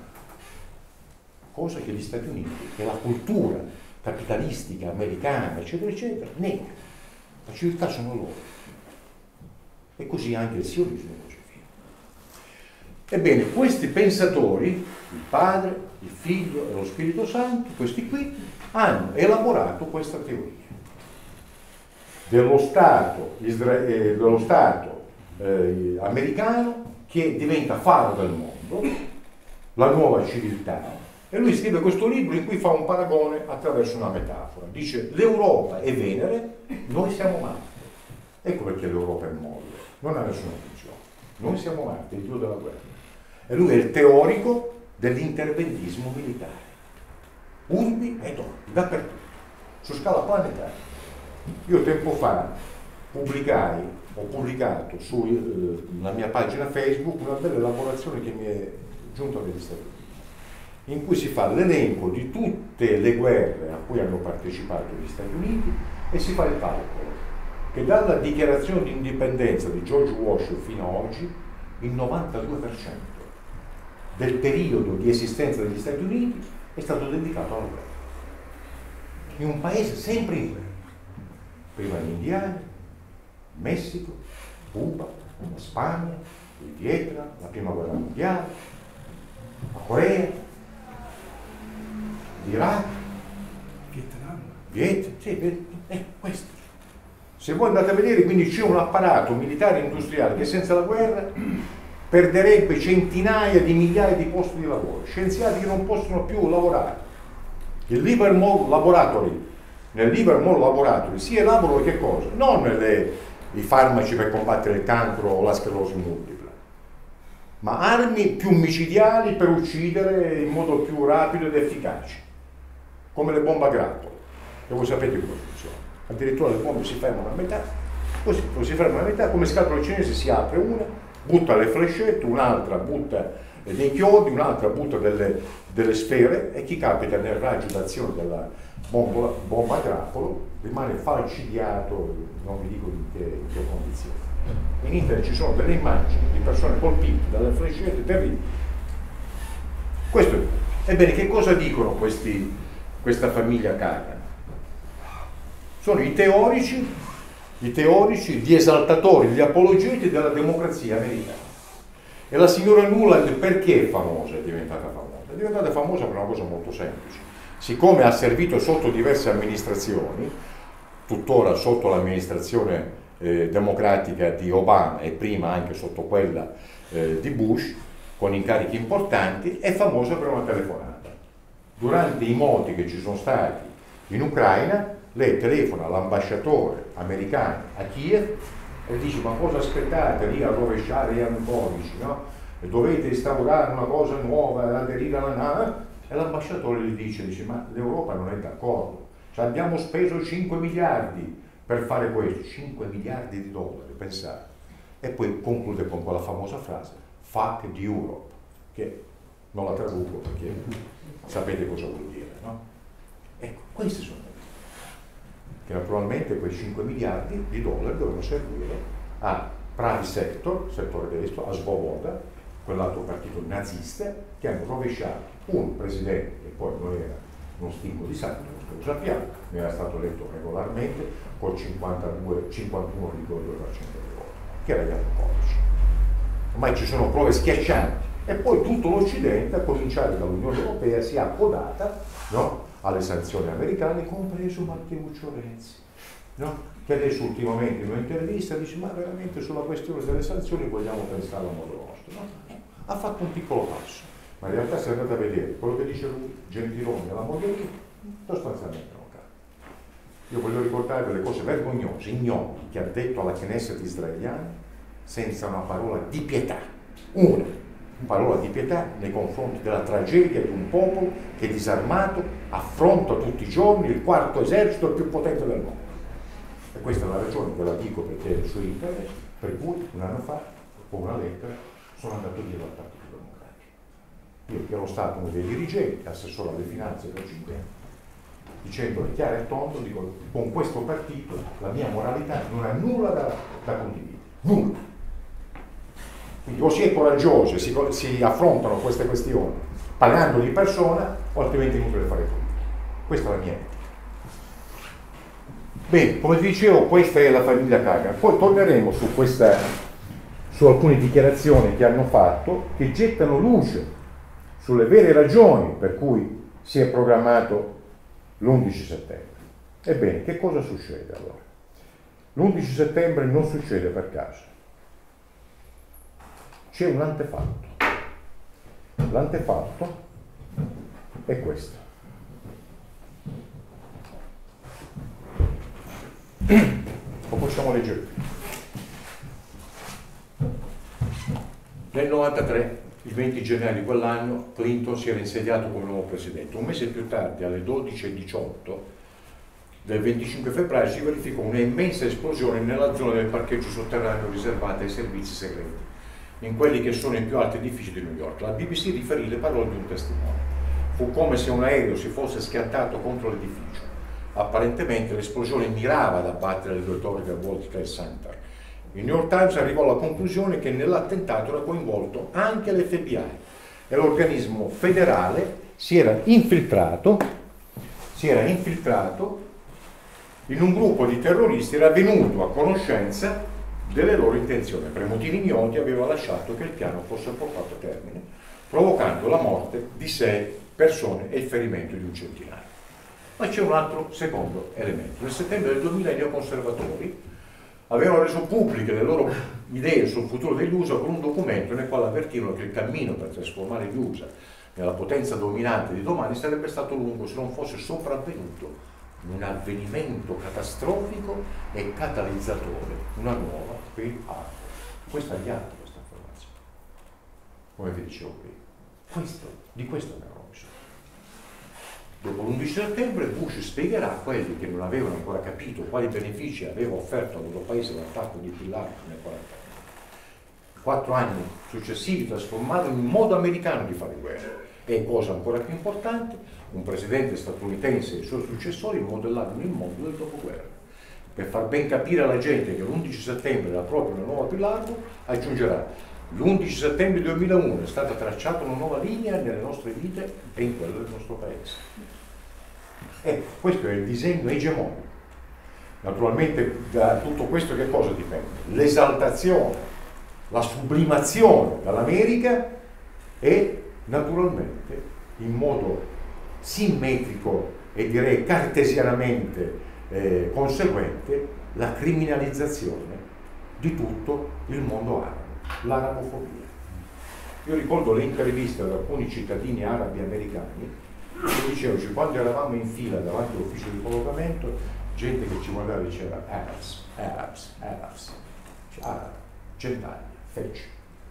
Cosa che gli Stati Uniti, che la cultura capitalistica, americana, eccetera, eccetera, nega. La civiltà sono loro. E così anche il sionismo e così via. Ebbene, questi pensatori, il Padre, il Figlio e lo Spirito Santo, questi qui, hanno elaborato questa teoria dello Stato, isra- eh, dello Stato eh, americano che diventa faro del mondo, la nuova civiltà. E lui scrive questo libro in cui fa un paragone attraverso una metafora. Dice: l'Europa è Venere, noi siamo Marte. Ecco perché l'Europa è molle, non ha nessuna funzione. Noi siamo Marte, il dio della guerra. E lui è il teorico dell'interventismo militare. Urbi ed orbi, dappertutto, su scala planetaria. Io tempo fa pubblicai, ho pubblicato sulla mia pagina Facebook una bella elaborazione che mi è giunta dagli Stati Uniti, in cui si fa l'elenco di tutte le guerre a cui hanno partecipato gli Stati Uniti e si fa il calcolo che dalla dichiarazione di indipendenza di George Washington fino ad oggi il novantadue per cento del periodo di esistenza degli Stati Uniti è stato dedicato alla guerra. In un paese sempre in guerra. Prima gli indiani, il Messico, Cuba, la Spagna, il Vietnam, la prima guerra mondiale, la Corea, l'Iraq, Vietnam. Vietnam, sì, è questo. Se voi andate a vedere, quindi c'è un apparato militare e industriale che senza la guerra perderebbe centinaia di migliaia di posti di lavoro, scienziati che non possono più lavorare. Il Livermore Laboratory, nel Livermore Laboratory si elaborano che cosa? Non le, i farmaci per combattere il cancro o la sclerosi multipla, ma armi più micidiali per uccidere in modo più rapido ed efficace, come le bombe a grappolo, e voi sapete come funziona. Addirittura le bombe si fermano a metà, così, poi si fermano a metà, come scatola cinese si apre una, butta le flechette, un'altra butta dei chiodi, un'altra butta delle, delle sfere, e chi capita nel raggio d'azione della bomba, bomba a grappolo rimane falcidiato, non vi dico in che, in che condizioni. In internet ci sono delle immagini di persone colpite dalle flechette terribili. Questo è. Ebbene, che cosa dicono questi, questa famiglia Kagan? Sono i teorici, i teorici, gli esaltatori, gli apologeti della democrazia americana. E la signora Nuland perché è famosa, è diventata famosa? È diventata famosa per una cosa molto semplice. Siccome ha servito sotto diverse amministrazioni, tuttora sotto l'amministrazione eh, democratica di Obama e prima anche sotto quella eh, di Bush, con incarichi importanti, è famosa per una telefonata. Durante i moti che ci sono stati in Ucraina, lei telefona all'ambasciatore americano a Kiev e dice: ma cosa aspettate lì a rovesciare Yanukovych, no? E dovete instaurare una cosa nuova, aderire alla NATO? E l'ambasciatore gli dice, dice ma l'Europa non è d'accordo, cioè, abbiamo speso cinque miliardi per fare questo, cinque miliardi di dollari, pensate. E poi conclude con quella famosa frase: fuck the Europe, che non la traduco perché sapete cosa vuol dire, no? Ecco, questi sono che naturalmente quei cinque miliardi di dollari dovevano servire a private sector, settore destro, a Svoboda, quell'altro partito nazista, che hanno rovesciato un presidente che poi non era uno stinco di sangue, lo sappiamo, ne era stato eletto regolarmente col cinquantadue cinquantuno virgola due per cento dei voti, che era Yanukovych. Ormai ci sono prove schiaccianti e poi tutto l'Occidente, a cominciare dall'Unione Europea, si è appodata, no, alle sanzioni americane, compreso Matteuccio Renzi, no? Che adesso ultimamente in un'intervista dice: ma veramente sulla questione delle sanzioni vogliamo pensare a modo nostro, no? Ha fatto un piccolo passo, ma in realtà se andate a vedere quello che dice lui, Gentiloni e la Mogherini, sostanzialmente non cambia. Io voglio ricordare delle cose vergognose, ignobili, che ha detto alla Knesset israeliana senza una parola di pietà, una parola di pietà nei confronti della tragedia di un popolo che disarmato affronta tutti i giorni il quarto esercito più potente del mondo. E questa è la ragione, ve la dico perché è su internet, per cui un anno fa, con una lettera, sono andato dietro al Partito Democratico. Io che ero stato uno dei dirigenti, assessore alle finanze per cinque anni, dicendole chiaro e tondo, dico: con questo partito la mia moralità non ha nulla da, da condividere, nulla. Quindi o si è coraggiosi e si, si affrontano queste questioni pagando di persona, o altrimenti è inutile fare politica. Questa è la mia etica. Bene, come vi dicevo, questa è la famiglia Kagan. Poi torneremo su, questa, su alcune dichiarazioni che hanno fatto, che gettano luce sulle vere ragioni per cui si è programmato l'undici settembre. Ebbene, che cosa succede allora? L'undici settembre non succede per caso. C'è un antefatto. L'antefatto è questo. Lo possiamo leggere. Nel novantatré, il venti gennaio di quell'anno, Clinton si era insediato come nuovo presidente. Un mese più tardi, alle dodici e diciotto del venticinque febbraio, si verificò una immensa esplosione nella zona del parcheggio sotterraneo riservata ai servizi segreti, in quelli che sono i più alti edifici di New York. La B B C riferì le parole di un testimone. Fu come se un aereo si fosse schiantato contro l'edificio. Apparentemente l'esplosione mirava ad abbattere le due torri del World Trade Center. Il New York Times arrivò alla conclusione che nell'attentato era coinvolto anche l'F B I e l'organismo federale si era infiltrato, si era infiltrato in un gruppo di terroristi, era venuto a conoscenza delle loro intenzioni. Per motivi ignoti aveva lasciato che il piano fosse portato a termine, provocando la morte di sei persone e il ferimento di un centinaio. Ma c'è un altro secondo elemento. Nel settembre del duemila i neoconservatori avevano reso pubbliche le loro idee sul futuro degli U S A con un documento nel quale avvertivano che il cammino per trasformare gli U S A nella potenza dominante di domani sarebbe stato lungo se non fosse sopravvenuto un avvenimento catastrofico e catalizzatore, una nuova Pearl Harbor. Questa è chiara questa informazione. Come vi dicevo prima, questo, di questo ne avevamo bisogno. Dopo l'undici settembre Bush spiegherà a quelli che non avevano ancora capito quali benefici aveva offerto al loro paese l'attacco di Pearl Harbor nel quarantotto. Quattro anni successivi trasformarono in modo americano di fare guerra e, cosa ancora più importante, un presidente statunitense e i suoi successori modellarono il mondo del dopoguerra. Per far ben capire alla gente che l'undici settembre era proprio una nuova Pearl Harbor, aggiungerà: l'undici settembre duemilauno è stata tracciata una nuova linea nelle nostre vite e in quella del nostro paese. E questo è il disegno egemonico. Naturalmente da tutto questo che cosa dipende? L'esaltazione, la sublimazione dall'America e naturalmente in modo simmetrico e direi cartesianamente eh, conseguente la criminalizzazione di tutto il mondo arabo, l'arabofobia. Io ricordo le interviste ad alcuni cittadini arabi americani che dicevano, cioè, quando eravamo in fila davanti all'ufficio di collocamento, gente che ci guardava e diceva Arabs, Arabs, Arabs, cioè, arabi, gentaglia, fece.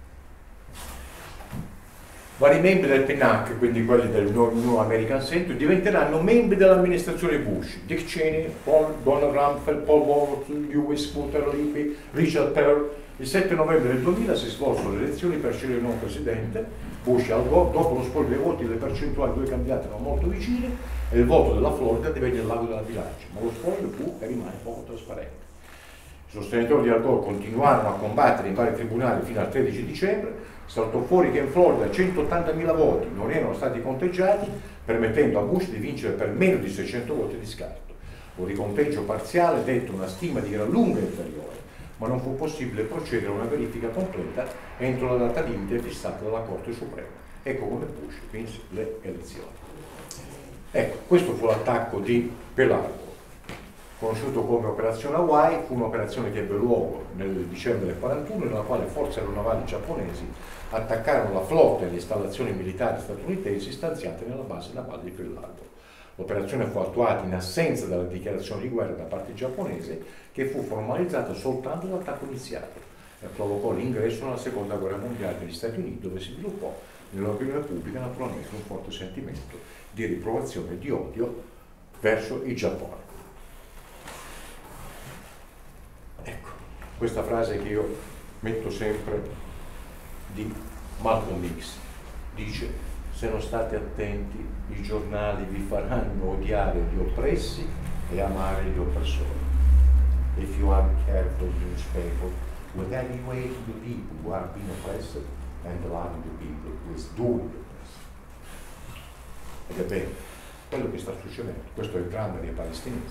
Vari membri del P N A C, quindi quelli del New American Center, diventeranno membri dell'amministrazione Bush. Dick Cheney, Paul, Donald Rumsfeld, Paul Wolf, Lewis, Scooter Libby, Richard Pearl. Il sette novembre del duemila si svolsero le elezioni per scegliere il nuovo presidente. Bush e Al Gore, dopo lo spoglio dei voti, le percentuali dei due candidati erano molto vicine e il voto della Florida divenne il lago della bilancia, ma lo spoglio fu e rimane poco trasparente. I sostenitori di Al Gore continuarono a combattere in vari tribunali fino al tredici dicembre. Saltò fuori che in Florida centottantamila voti non erano stati conteggiati, permettendo a Bush di vincere per meno di seicento voti di scarto. Un riconteggio parziale detta una stima di gran lunga inferiore, ma non fu possibile procedere a una verifica completa entro la data limite fissata dalla Corte Suprema. Ecco come Bush vinse le elezioni. Ecco, questo fu l'attacco di Pearl Harbor, conosciuto come Operazione Hawaii. Fu un'operazione che ebbe luogo nel dicembre del quarantuno, nella quale forze aeronavali giapponesi attaccarono la flotta e le installazioni militari statunitensi stanziate nella base navale di Pearl Harbor. L'operazione fu attuata in assenza della dichiarazione di guerra da parte giapponese, che fu formalizzata soltanto dall'attacco iniziato e provocò l'ingresso nella seconda guerra mondiale degli Stati Uniti, dove si sviluppò nell'opinione pubblica naturalmente un forte sentimento di riprovazione e di odio verso il Giappone. Ecco, questa frase che io metto sempre di Malcolm X, dice: se non state attenti i giornali vi faranno odiare gli oppressi e amare gli oppressori. If you are careful, newspaper will evaluate the people who are being oppressed and love the people who is doing the oppressed. Ed è bene, quello che sta succedendo, questo è il dramma dei palestinesi.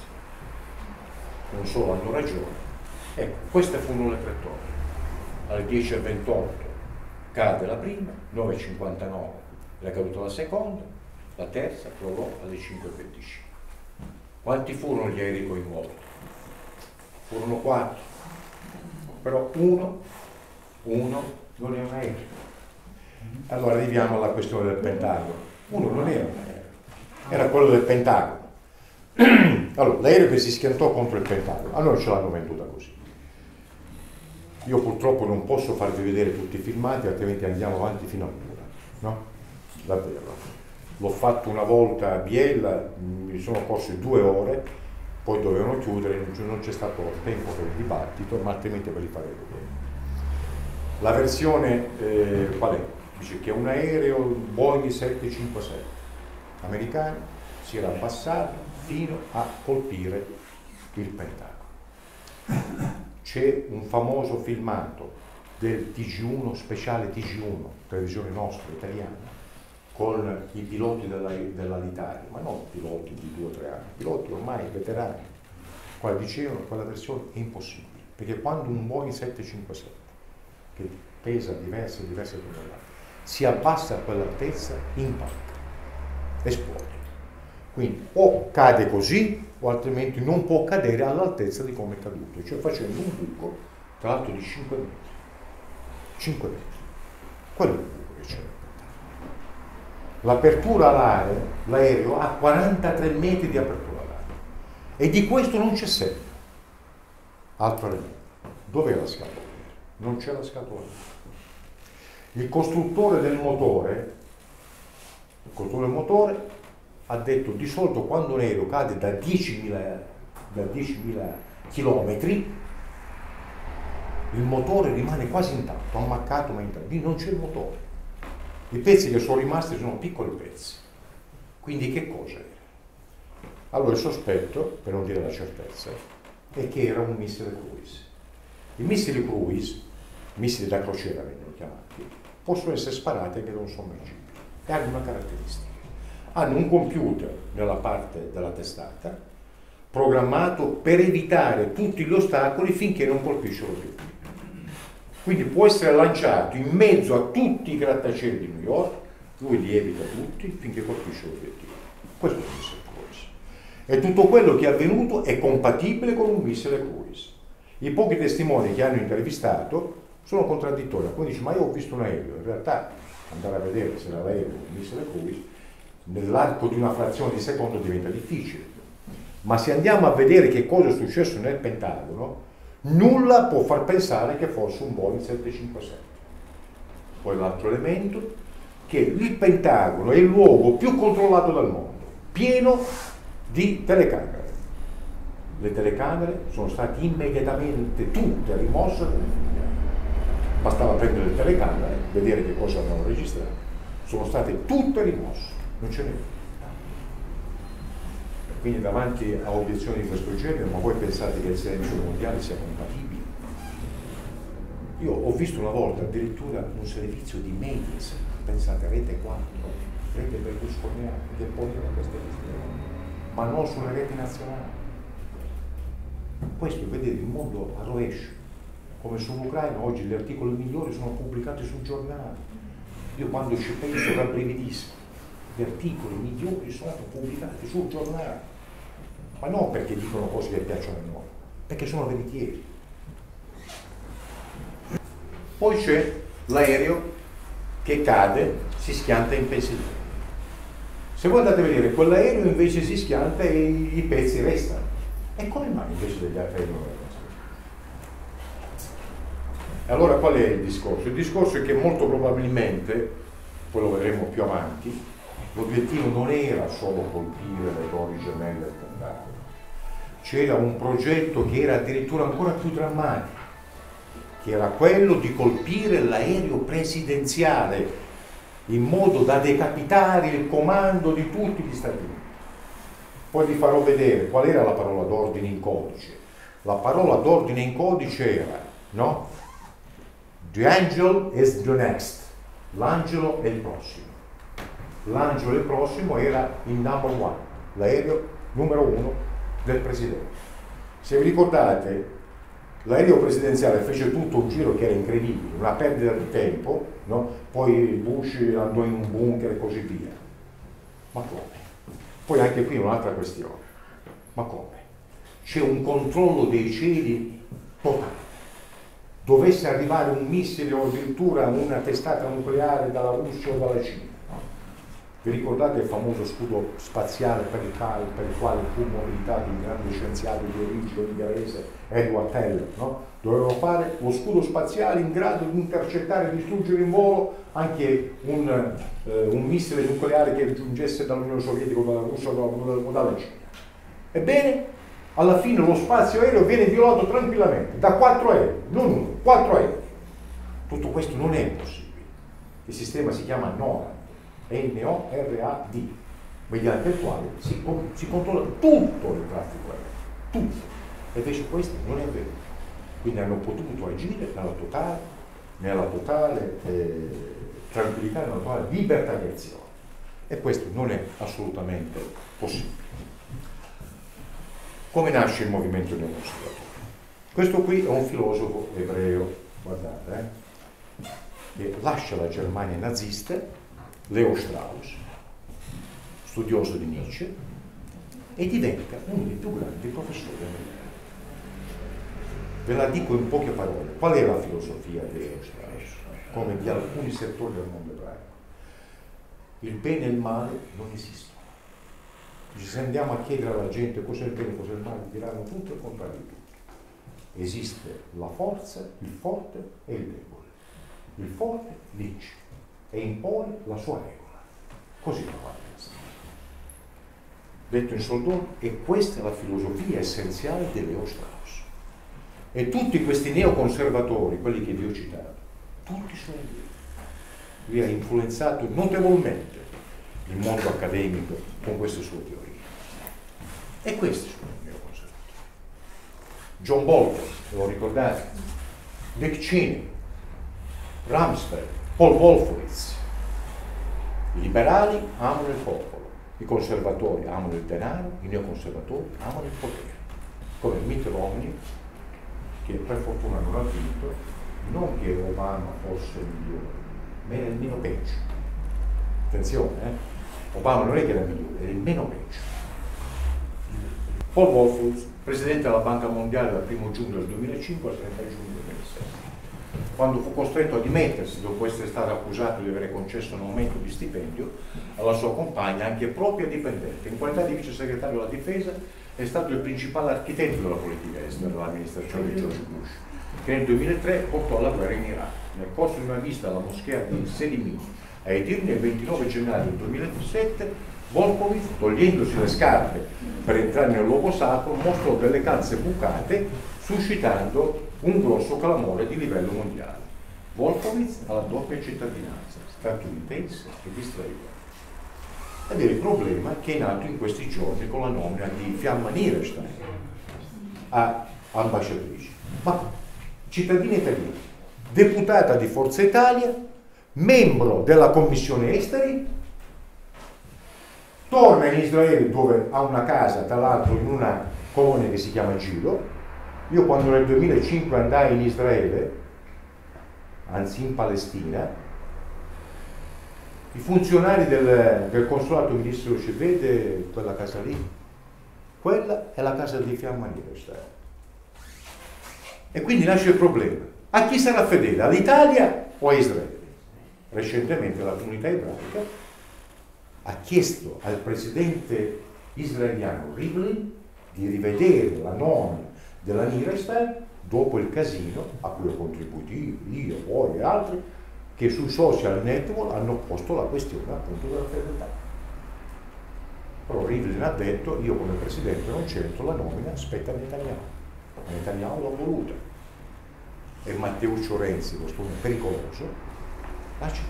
Non solo hanno ragione. Ecco, queste furono le tre torri. Alle dieci e ventotto cade la prima, nove e cinquantanove è caduta la seconda, la terza crollò alle cinque e venticinque. Quanti furono gli aerei coinvolti? Furono quattro, però uno, uno non è un aereo. Allora arriviamo alla questione del Pentagono. Uno non era un aereo, era quello del Pentagono. Allora, l'aereo che si schiantò contro il Pentagono, a noi ce l'hanno venduta così. Io purtroppo non posso farvi vedere tutti i filmati, altrimenti andiamo avanti fino a l'una, no? Davvero. L'ho fatto una volta a Biella, mi sono corse due ore, poi dovevano chiudere, non c'è stato tempo per il dibattito, ma altrimenti ve li farei vedere. La versione eh, qual è? Dice che un aereo Boeing sette cinque sette americano si era abbassato fino a colpire il Pentagono. C'è un famoso filmato del T G uno, speciale T G uno, televisione nostra italiana, con i piloti dell'Alitalia, ma non piloti di due o tre anni, piloti ormai veterani, quali dicevano che quella versione è impossibile, perché quando un Boeing sette cinque sette, che pesa diverse diverse tonnellate, si abbassa a quell'altezza, impacca, esplode. Quindi o cade così, o altrimenti non può cadere all'altezza di come è caduto, cioè facendo un buco, tra l'altro di cinque metri. cinque metri. Quello è il buco che c'è. L'apertura alare, l'aereo ha quarantatré metri di apertura alare e di questo non c'è sempre. Altro elemento. Dov'è la scatola? Non c'è la scatola. Il costruttore del motore, il costruttore del motore ha detto di solito quando un aereo cade da diecimila chilometri il motore rimane quasi intatto, ammaccato ma intatto, lì non c'è il motore. I pezzi che sono rimasti sono piccoli pezzi. Quindi che cosa era? Allora il sospetto, per non dire la certezza, è che era un missile cruise. I missili cruise, missili da crociera vengono chiamati, possono essere sparati anche da un sommergibile e hanno una caratteristica. Hanno un computer nella parte della testata programmato per evitare tutti gli ostacoli finché non colpisce l'obiettivo. Quindi può essere lanciato in mezzo a tutti i grattacieli di New York, lui li evita tutti finché colpisce l'obiettivo. Questo è il missile cruise. E tutto quello che è avvenuto è compatibile con un missile cruise. I pochi testimoni che hanno intervistato sono contraddittori. Alcuni dicono, ma io ho visto un aereo. In realtà andare a vedere se era l'aereo o un missile cruise nell'arco di una frazione di secondo diventa difficile. Ma se andiamo a vedere che cosa è successo nel Pentagono, nulla può far pensare che fosse un Boeing sette cinquantasette. Poi l'altro elemento, che il Pentagono è il luogo più controllato del mondo, pieno di telecamere. Le telecamere sono state immediatamente tutte rimosse dalle filiere. Bastava prendere le telecamere, vedere che cosa avevano registrato. Sono state tutte rimosse, non ce n'è più. Quindi davanti a obiezioni di questo genere, ma voi pensate che il servizio mondiale sia compatibile? Io ho visto una volta addirittura un servizio di Mediaset, pensate, Rete quattro, Rete berlusconiana, che poneva queste questioni, ma non sulle reti nazionali. Questo, vedete, il mondo a rovescio. Come sull'Ucraina, oggi gli articoli migliori sono pubblicati sul giornale. Io quando ci penso rabbrividisco. Gli articoli migliori sono pubblicati sul giornale. Ma non perché dicono cose che piacciono a noi, perché sono veritieri. Poi c'è l'aereo che cade, si schianta in pezzi. Se voi andate a vedere, quell'aereo invece si schianta e i pezzi restano. E come mai invece degli altri aerei non restano? E allora qual è il discorso? Il discorso è che molto probabilmente, poi lo vedremo più avanti, l'obiettivo non era solo colpire le torri gemelle del Pentagono, c'era un progetto che era addirittura ancora più drammatico, che era quello di colpire l'aereo presidenziale in modo da decapitare il comando di tutti gli Stati Uniti. Poi vi farò vedere qual era la parola d'ordine in codice. La parola d'ordine in codice era, no? The angel is the next. L'angelo è il prossimo. L'angelo è il prossimo era il number one, l'aereo numero uno del presidente. Se vi ricordate, l'aereo presidenziale fece tutto un giro che era incredibile, una perdita di tempo, no? Poi Bush andò in un bunker e così via. Ma come? Poi anche qui un'altra questione. Ma come? C'è un controllo dei cieli totale. Dovesse arrivare un missile o addirittura una testata nucleare dalla Russia o dalla Cina. Vi ricordate il famoso scudo spaziale per il, per il quale fu mobilitato il grande scienziato di origine ungherese Edward Teller, no? Dovevano fare lo scudo spaziale in grado di intercettare e distruggere in volo anche un, eh, un missile nucleare che giungesse dall'Unione Sovietica o dalla Russia o dalla Cina. Ebbene, alla fine lo spazio aereo viene violato tranquillamente da quattro aerei, non uno, quattro aerei. Tutto questo non è possibile. Il sistema si chiama NORAD. N O R A D, mediante il quale si, si controlla tutto il traffico aereo, tutto. E invece questo non è vero. Quindi hanno potuto agire nella totale, nella totale eh, tranquillità, nella totale libertà di azione. E questo non è assolutamente possibile. Come nasce il movimento dei conservatori? Questo qui è un filosofo ebreo, guardate, eh, che lascia la Germania nazista, Leo Strauss, studioso di Nietzsche, e diventa uno dei più grandi professori americani. Ve la dico in poche parole. Qual è la filosofia di Leo Strauss, come di alcuni settori del mondo ebraico? Il bene e il male non esistono. Se andiamo a chiedere alla gente cos'è il bene e cos'è il male, diranno tutto il contrario di tutto. Esiste la forza, il forte e il debole. Il forte vince e impone la sua regola. Così la guarda. Detto in soldoni, e questa è la filosofia essenziale di Leo Strauss. E tutti questi neoconservatori, quelli che vi ho citato, tutti sono lui. Lui ha influenzato notevolmente il mondo accademico con queste sue teorie. E questi sono i neoconservatori. John Bolton, lo ricordate? Dick Cheney, Rumsfeld, Paul Wolfowitz. I liberali amano il popolo, i conservatori amano il denaro, i neoconservatori amano il potere. Come Mitt Romney, che per fortuna non ha vinto, non che Obama fosse il migliore, ma era il meno peggio. Attenzione, eh? Obama non è che era il migliore, era il meno peggio. Il Paul Wolfowitz, presidente della Banca Mondiale dal primo giugno del duemilacinque al trenta giugno del duemilasette, quando fu costretto a dimettersi dopo essere stato accusato di avere concesso un aumento di stipendio alla sua compagna, anche propria dipendente. In qualità di vice segretario della difesa è stato il principale architetto della politica estera dell'amministrazione di George Bush, che nel duemilatré portò alla guerra in Iraq. Nel corso di una visita alla moschea di Sedimi a Edirne il ventinove gennaio del duemilasette, Wolfowitz, togliendosi le scarpe per entrare nel luogo sacro, mostrò delle calze bucate, suscitando un grosso clamore di livello mondiale. Wolfowitz ha la doppia cittadinanza, statunitense ed israeliana. Ed è il problema che è nato in questi giorni con la nomina di Fiamma Nirenstein a ambasciatrice. Ma cittadina italiana, deputata di Forza Italia, membro della Commissione Esteri, torna in Israele dove ha una casa, tra l'altro in una colonia che si chiama Gilo. Io quando nel duemilacinque andai in Israele, anzi in Palestina, i funzionari del, del consolato mi dissero: ci vede quella casa lì? Quella è la casa di Fiamma Nirenstein. E quindi nasce il problema: a chi sarà fedele? All'Italia o a Israele? Recentemente la comunità ebraica ha chiesto al presidente israeliano Rivlin di rivedere la nomina della Nirenstein dopo il casino a cui ho contribuito io, voi e altri, che sui social network hanno posto la questione appunto della fedeltà. Però Rivlin ha detto: io come presidente non c'entro, la nomina spetta a Netanyahu. Netanyahu l'ha voluta. E Matteuccio Renzi, questo uomo pericoloso, l'ha accettato.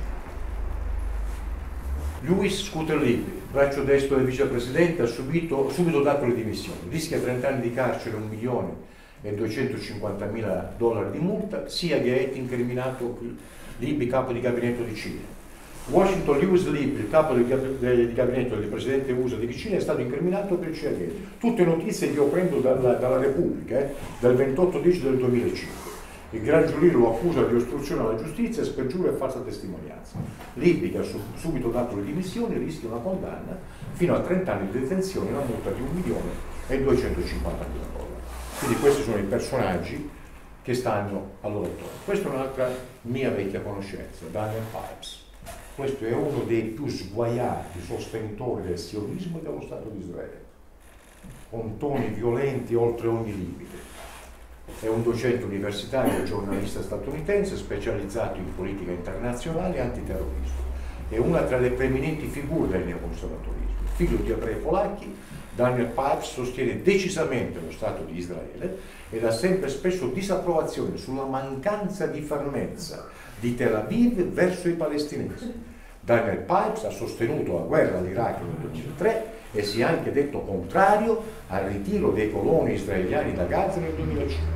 Luis Scooter-Libby, braccio destro del vicepresidente, ha subito, subito dato le dimissioni, rischia trenta anni di carcere, un milione e duecentocinquantamila dollari di multa, sia Gheetti incriminato Libby, capo di gabinetto di Cina. Washington, Lewis Libby, il capo di gabinetto del presidente U S A di Cina, è stato incriminato per C I A. Tutte notizie che io prendo dalla, dalla Repubblica, eh, del ventotto dicembre del duemilacinque. Il gran giurì lo accusa di ostruzione alla giustizia, spergiuro e falsa testimonianza. Libby, che ha subito dato le dimissioni, rischia una condanna fino a trenta anni di detenzione e una multa di un milione e duecentocinquantamila dollari. Quindi questi sono i personaggi che stanno al loro attorno. Questa è un'altra mia vecchia conoscenza, Daniel Pipes. Questo è uno dei più sguaiati sostenitori del sionismo e dello Stato di Israele, con toni violenti oltre ogni limite. È un docente universitario e giornalista statunitense specializzato in politica internazionale e antiterrorismo. È una tra le preeminenti figure del neoconservatorismo. Figlio di ebrei polacchi, Daniel Pipes sostiene decisamente lo Stato di Israele ed ha sempre espresso disapprovazione sulla mancanza di fermezza di Tel Aviv verso i palestinesi. Daniel Pipes ha sostenuto la guerra all'Iraq nel duemilatré e si è anche detto contrario al ritiro dei coloni israeliani da Gaza nel duemilacinque.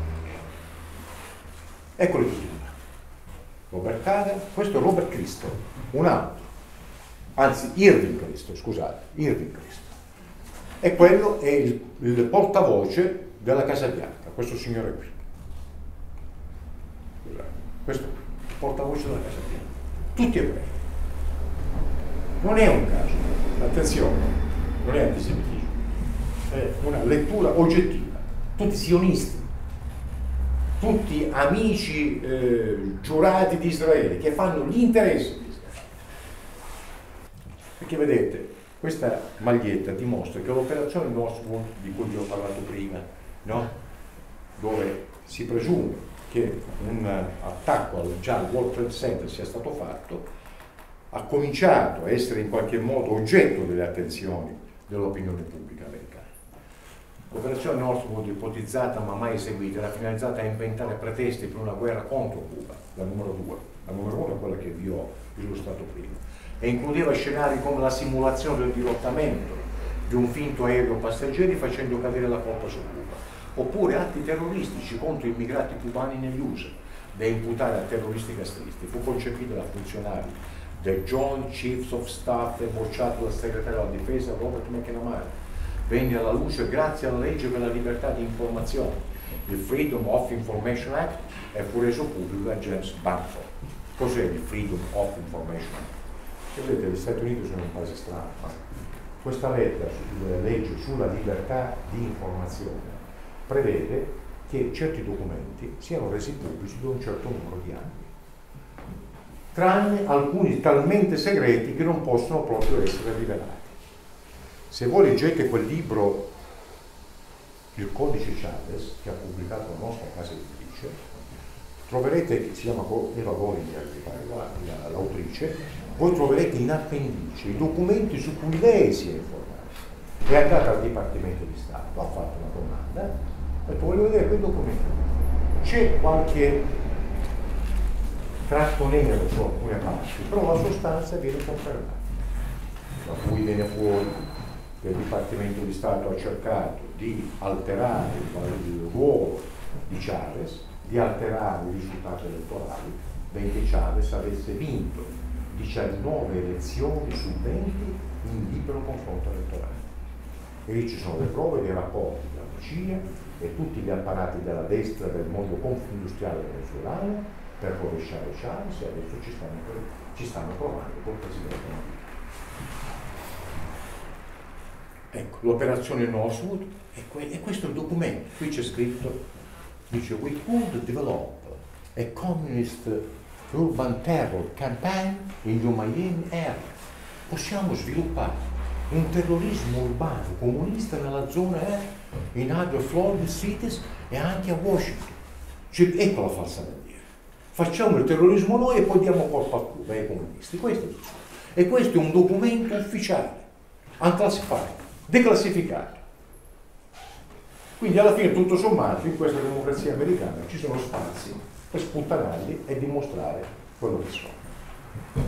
Eccoli tutti. Robert Kagan, questo è Robert Christo, un altro, anzi Irving Christo, scusate, Irving Christo. E quello è il, il portavoce della Casa Bianca, questo signore qui. Scusate, questo è il portavoce della Casa Bianca. Tutti ebrei. Non è un caso, attenzione, non è antisemitismo, è una lettura oggettiva, tutti sionisti, tutti amici eh, giurati di Israele, che fanno gli interessi di Israele. Perché vedete, questa maglietta dimostra che l'operazione Northwood, di cui vi ho parlato prima, no? Dove si presume che un attacco al, già al World Trade Center sia stato fatto, ha cominciato a essere in qualche modo oggetto delle attenzioni dell'opinione pubblica americana. L'operazione Northwood, ipotizzata ma mai eseguita, era finalizzata a inventare pretesti per una guerra contro Cuba, la numero due. La numero uno è quella che vi ho illustrato prima, e includeva scenari come la simulazione del dirottamento di un finto aereo passeggeri facendo cadere la colpa su Cuba, oppure atti terroristici contro immigrati cubani negli U S A, da imputare a terroristi castristi. Fu concepita da funzionari del Joint Chiefs of Staff e bocciato dal segretario della difesa Robert McNamara. Venne alla luce grazie alla legge per la libertà di informazione, il Freedom of Information Act, e fu reso pubblico da James Bamford. Cos'è il Freedom of Information Act? Che vedete, gli Stati Uniti sono un paese strano. questa lettera, sulla legge sulla libertà di informazione, prevede che certi documenti siano resi pubblici da un certo numero di anni, tranne alcuni talmente segreti che non possono proprio essere rivelati. Se voi leggete quel libro, Il codice Chavez, che ha pubblicato la nostra casa editrice, troverete, che si chiama Eva Gollinger, l'autrice, voi troverete in appendice i documenti su cui lei si è informata. È andata al Dipartimento di Stato, ha fatto una domanda, ha detto voglio vedere quei documenti. C'è qualche tratto nero su alcune parti, però la sostanza viene confermata. Da cui viene fuori che il Dipartimento di Stato ha cercato di alterare il ruolo di Chavez, di alterare i risultati elettorali, benché Chavez avesse vinto diciannove elezioni su venti in libero confronto elettorale. E lì ci sono le prove dei rapporti della C I A e tutti gli apparati della destra del mondo industriale venezuelano per rovesciare Chavez, e adesso ci stanno, ci stanno provando col presidente Maduro. Ecco, l'operazione Northwood è, que- è questo il documento. Qui c'è scritto, dice: we could develop a communist urban terror campaign in the Miami area. Possiamo sviluppare un terrorismo urbano comunista nella zona E, in other Florida cities e anche a Washington. Cioè, ecco la falsa bandiera. Facciamo il terrorismo noi e poi diamo colpa al culo ai comunisti. Questo è, e questo è un documento ufficiale, unclassified, declassificato. Quindi alla fine, tutto sommato, in questa democrazia americana ci sono spazi per sputtanarli e dimostrare quello che sono.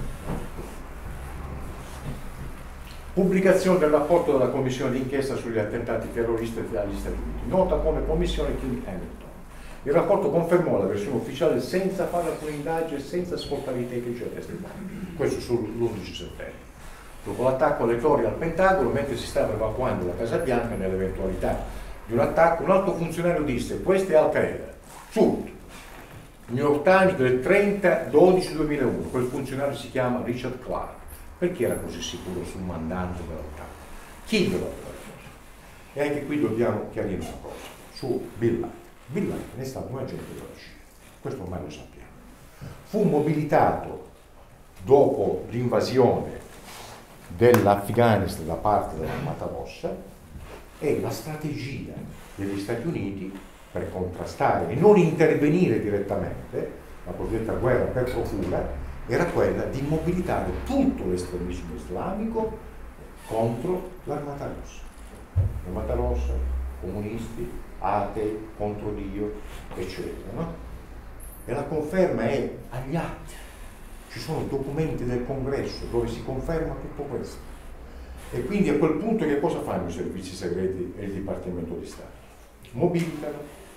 Pubblicazione del rapporto della commissione d'inchiesta sugli attentati terroristi agli Stati Uniti, nota come commissione King Hamilton. Il rapporto confermò la versione ufficiale senza fare alcune indagini e senza ascoltare i tecnici e testimoni. Questo sull'undici settembre. Dopo l'attacco alle torri al Pentagono, mentre si stava evacuando la Casa Bianca nell'eventualità di un attacco, un alto funzionario disse: questa è Al-Qaeda. Subito. New York Times del trenta dodici duemilauno, quel funzionario si chiama Richard Clark. Perché era così sicuro sul mandante dell'attacco? Chi glielo aveva detto? E anche qui dobbiamo chiarire una cosa su Bin Laden. Bin Laden è stato un agente della C I A, questo ormai lo sappiamo. Fu mobilitato dopo l'invasione dell'Afghanistan da parte dell'Armata Rossa, e la strategia degli Stati Uniti per contrastare e non intervenire direttamente, la cosiddetta guerra per procura, era quella di mobilitare tutto l'estremismo islamico contro l'Armata Rossa. L'Armata Rossa, comunisti, atei, contro Dio, eccetera. No? E la conferma è agli atti. Ci sono documenti del Congresso dove si conferma tutto questo. E quindi a quel punto che cosa fanno i servizi segreti e il Dipartimento di Stato? Mobilitano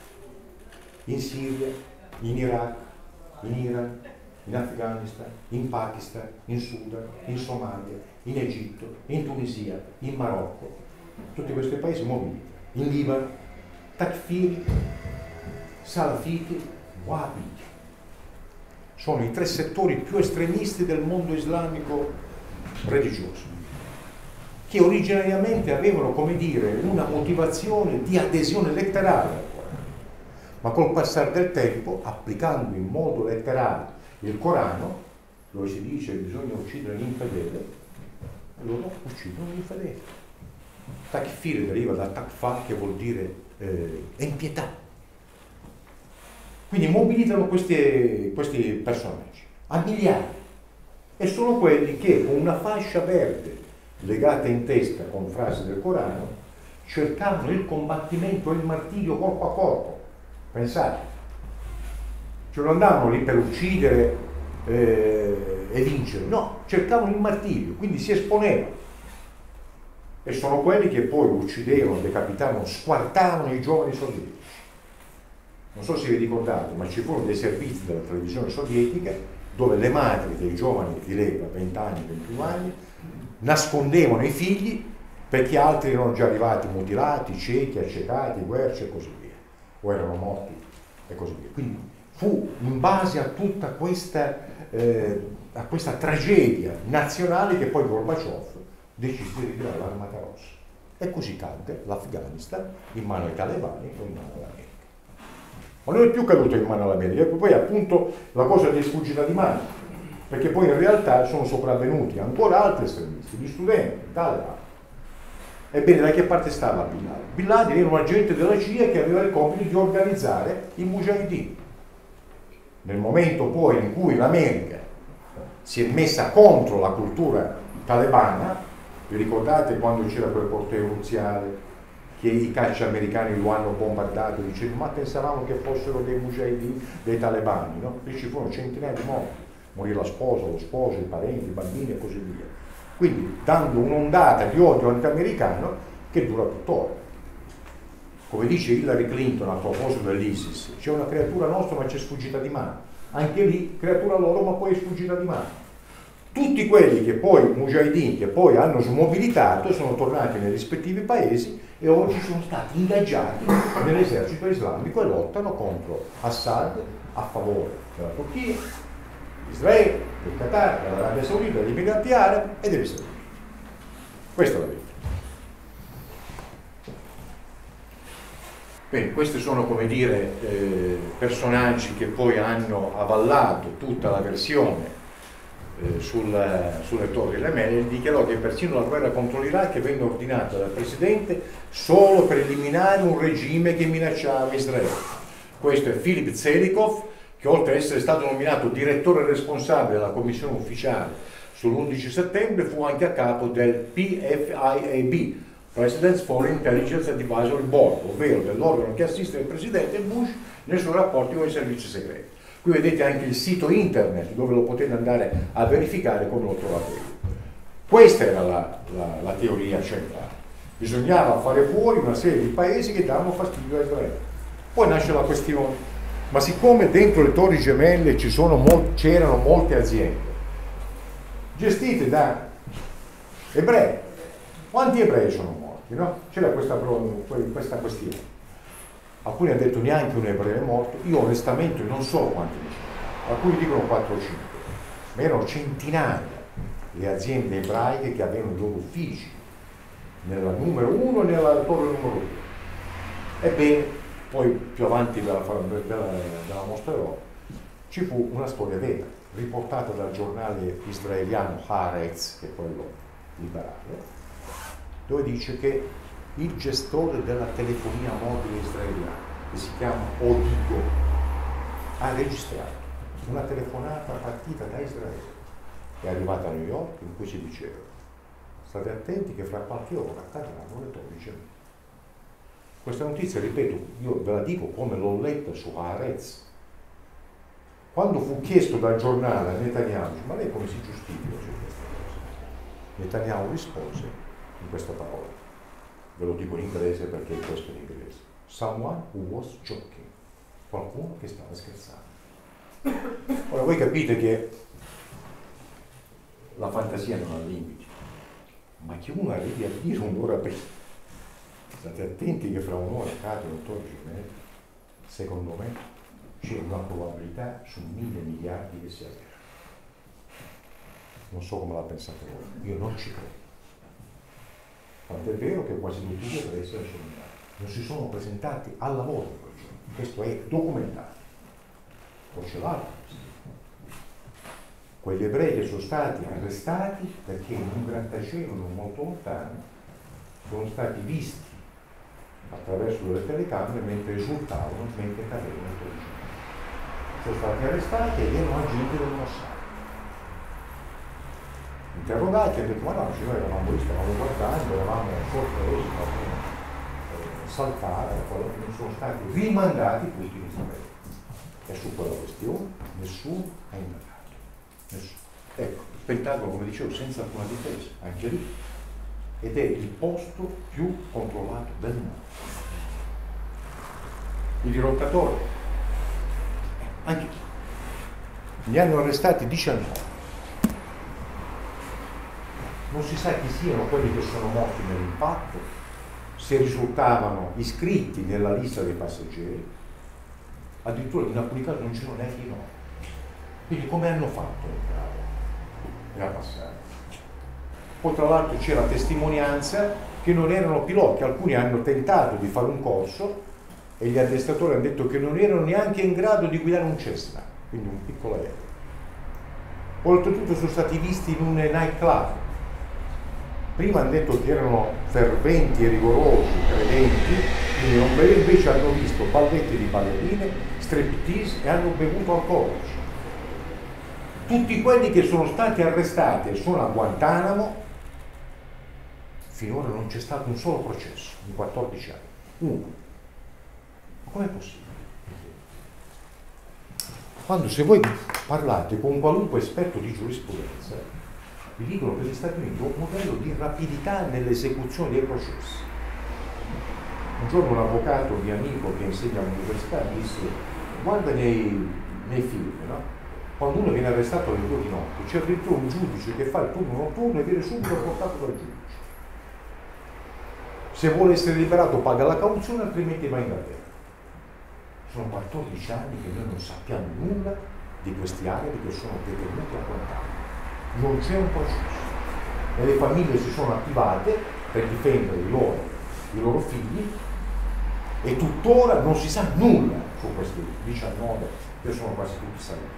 in Siria, in Iraq, in Iran, in Afghanistan, in Pakistan, in Sudan, in Somalia, in Egitto, in Tunisia, in Marocco. Tutti questi paesi mobilitano. In Libano, Takfiri, Salafiti, Wahhabiti. Sono i tre settori più estremisti del mondo islamico religioso, che originariamente avevano, come dire, una motivazione di adesione letterale al Corano, ma col passare del tempo, applicando in modo letterale il Corano, dove si dice che bisogna uccidere l'infedele, loro uccidono l'infedele. Takfir deriva da takfa, che vuol dire eh, impietà. Quindi mobilitano questi, questi personaggi a migliaia, e sono quelli che con una fascia verde legata in testa con frasi del Corano cercavano il combattimento e il martirio corpo a corpo. Pensate, cioè non andavano lì per uccidere eh, e vincere, no, cercavano il martirio, quindi si esponevano. E sono quelli che poi uccidevano, decapitavano, squartavano i giovani sovietici. Non so se vi ricordate, ma ci furono dei servizi della televisione sovietica dove le madri dei giovani di l'epoca, venti anni, ventuno anni, nascondevano i figli perché altri erano già arrivati mutilati, ciechi, accecati, guerci e così via, o erano morti e così via. Quindi fu in base a tutta questa, eh, a questa tragedia nazionale che poi Gorbaciov decise di ritirare l'Armata Rossa. E così cadde l'Afghanistan in mano ai talebani o in mano all'America. Ma non è più caduto in mano all'America, poi appunto la cosa gli è sfuggita di mano, perché poi in realtà sono sopravvenuti ancora altri estremisti, gli studenti, i talebani. Ebbene, da che parte stava Bin Laden? Bin Laden era un agente della C I A che aveva il compito di organizzare i mujahideen. Nel momento poi in cui l'America si è messa contro la cultura talebana, vi ricordate quando c'era quel corteo nuziale che i caccia americani lo hanno bombardato dicendo ma pensavamo che fossero dei mujahideen, dei talebani, no? E ci furono centinaia di morti, morì la sposa, lo sposo, i parenti, i bambini e così via. Quindi dando un'ondata di odio anti-americano che dura tuttora. Come dice Hillary Clinton a proposito dell'ISIS, c'è una creatura nostra ma c'è sfuggita di mano. Anche lì, creatura loro ma poi è sfuggita di mano. Tutti quelli che poi, mujahideen, che poi hanno smobilitato, sono tornati nei rispettivi paesi e oggi sono stati ingaggiati nell'esercito islamico e lottano contro Assad a favore della Turchia, Israele, del Qatar, dell'Arabia Saudita, degli Emirati Arabi e degli Stati Uniti. Questa è la verità. Bene, questi sono, come dire, eh, personaggi che poi hanno avallato tutta la versione eh, sul, sulle Torri Gemelle e dichiarò che persino la guerra contro l'Iraq venne ordinata dal Presidente solo per eliminare un regime che minacciava Israele. Questo è Philip Zelikow, che oltre ad essere stato nominato direttore responsabile della commissione ufficiale sull'undici settembre, fu anche a capo del P F I A B, President's Foreign Intelligence Advisory Board, ovvero dell'organo che assiste il presidente Bush nei suoi rapporti con i servizi segreti. Qui vedete anche il sito internet dove lo potete andare a verificare come l'ho trovato io. Questa era la, la, la teoria centrale. Bisognava fare fuori una serie di paesi che davano fastidio a Israele. Poi nasce la questione, ma siccome dentro le Torri Gemelle ci sono mol- c'erano molte aziende gestite da ebrei, quanti ebrei sono morti? No? C'era questa, questa questione. Alcuni hanno detto neanche un ebreo è morto, io onestamente non so quanti ne sono, alcuni dicono quattro o cinque, ma erano centinaia le aziende ebraiche che avevano i loro uffici nella numero uno e nella torre numero due. Ebbene, poi più avanti ve la, ve la, ve la mostrerò, ci fu una storia vera, riportata dal giornale israeliano Haaretz, che è quello liberale, dove dice che il gestore della telefonia mobile israeliana, che si chiama Odigo, ha registrato una telefonata partita da Israele, è arrivata a New York, in cui si diceva: state attenti che fra qualche ora cadranno le Torri Gemelle. Questa notizia, ripeto, io ve la dico come l'ho letta su Haaretz. Quando fu chiesto dal giornale a Netanyahu, ma lei come si giustifica su questa cosa? Netanyahu rispose in questa parola, ve lo dico in inglese perché questo è in inglese: someone who was joking, qualcuno che stava scherzando. Ora voi capite che la fantasia non ha limiti, ma che uno arrivi a dire un'ora prima, state attenti che fra un'ora cadono Torri Gemelle, secondo me c'è una probabilità su mille miliardi che sia vera. Non so come la pensate voi, io non ci credo. Tanto è vero che quasi tutti gli ebrei si lasciano andare, non si sono presentati al lavoro quel giorno, questo è documentato. Poi c'è l'altro. Quegli ebrei che sono stati arrestati perché in un grattacielo non molto lontano sono stati visti attraverso le telecamere mentre esultavano, mentre cadevano i Torri Gemelle. Sono stati arrestati ed erano agenti del Mossad. Interrogati, hanno detto: ma no, noi eravamo lì, stavamo guardando, eravamo sorpresi, stavamo eh, saltare, non sono stati rimandati tutti in Israele. E su quella questione nessuno ha indagato. Nessuno. Ecco, il Pentagono, come dicevo, senza alcuna difesa, anche lì. Ed è il posto più controllato del mondo. I dirottatori, anche lì. Ne hanno arrestati diciannove. Non si sa chi siano quelli che sono morti nell'impatto, se risultavano iscritti nella lista dei passeggeri, addirittura in alcuni casi non c'erano neanche i nomi. Quindi come hanno fatto a entrare e a passare? Poi tra l'altro c'è la testimonianza che non erano piloti, alcuni hanno tentato di fare un corso e gli addestratori hanno detto che non erano neanche in grado di guidare un Cessna, quindi un piccolo aereo. Oltretutto sono stati visti in un night club. Prima hanno detto che erano ferventi e rigorosi, credenti, quindi non beve, invece hanno visto balletti di ballerine, striptease e hanno bevuto alcolici. Tutti quelli che sono stati arrestati e sono a Guantanamo, finora non c'è stato un solo processo, in quattordici anni. Uno. Ma com'è possibile? Quando se voi parlate con qualunque esperto di giurisprudenza, vi dicono che gli Stati Uniti hanno un modello di rapidità nell'esecuzione dei processi. Un giorno un avvocato mio amico che insegna all'università mi disse: guarda nei, nei film, no? Quando uno viene arrestato alle due di notte, c'è addirittura un giudice che fa il turno notturno e viene subito portato dal giudice. Se vuole essere liberato paga la cauzione, altrimenti va in galera. Sono quattordici anni che noi non sappiamo nulla di questi arabi che sono detenuti a Guantanamo. Non c'è un processo. E le famiglie si sono attivate per difendere i loro, i loro figli e tuttora non si sa nulla su questi diciannove che sono quasi tutti saliti.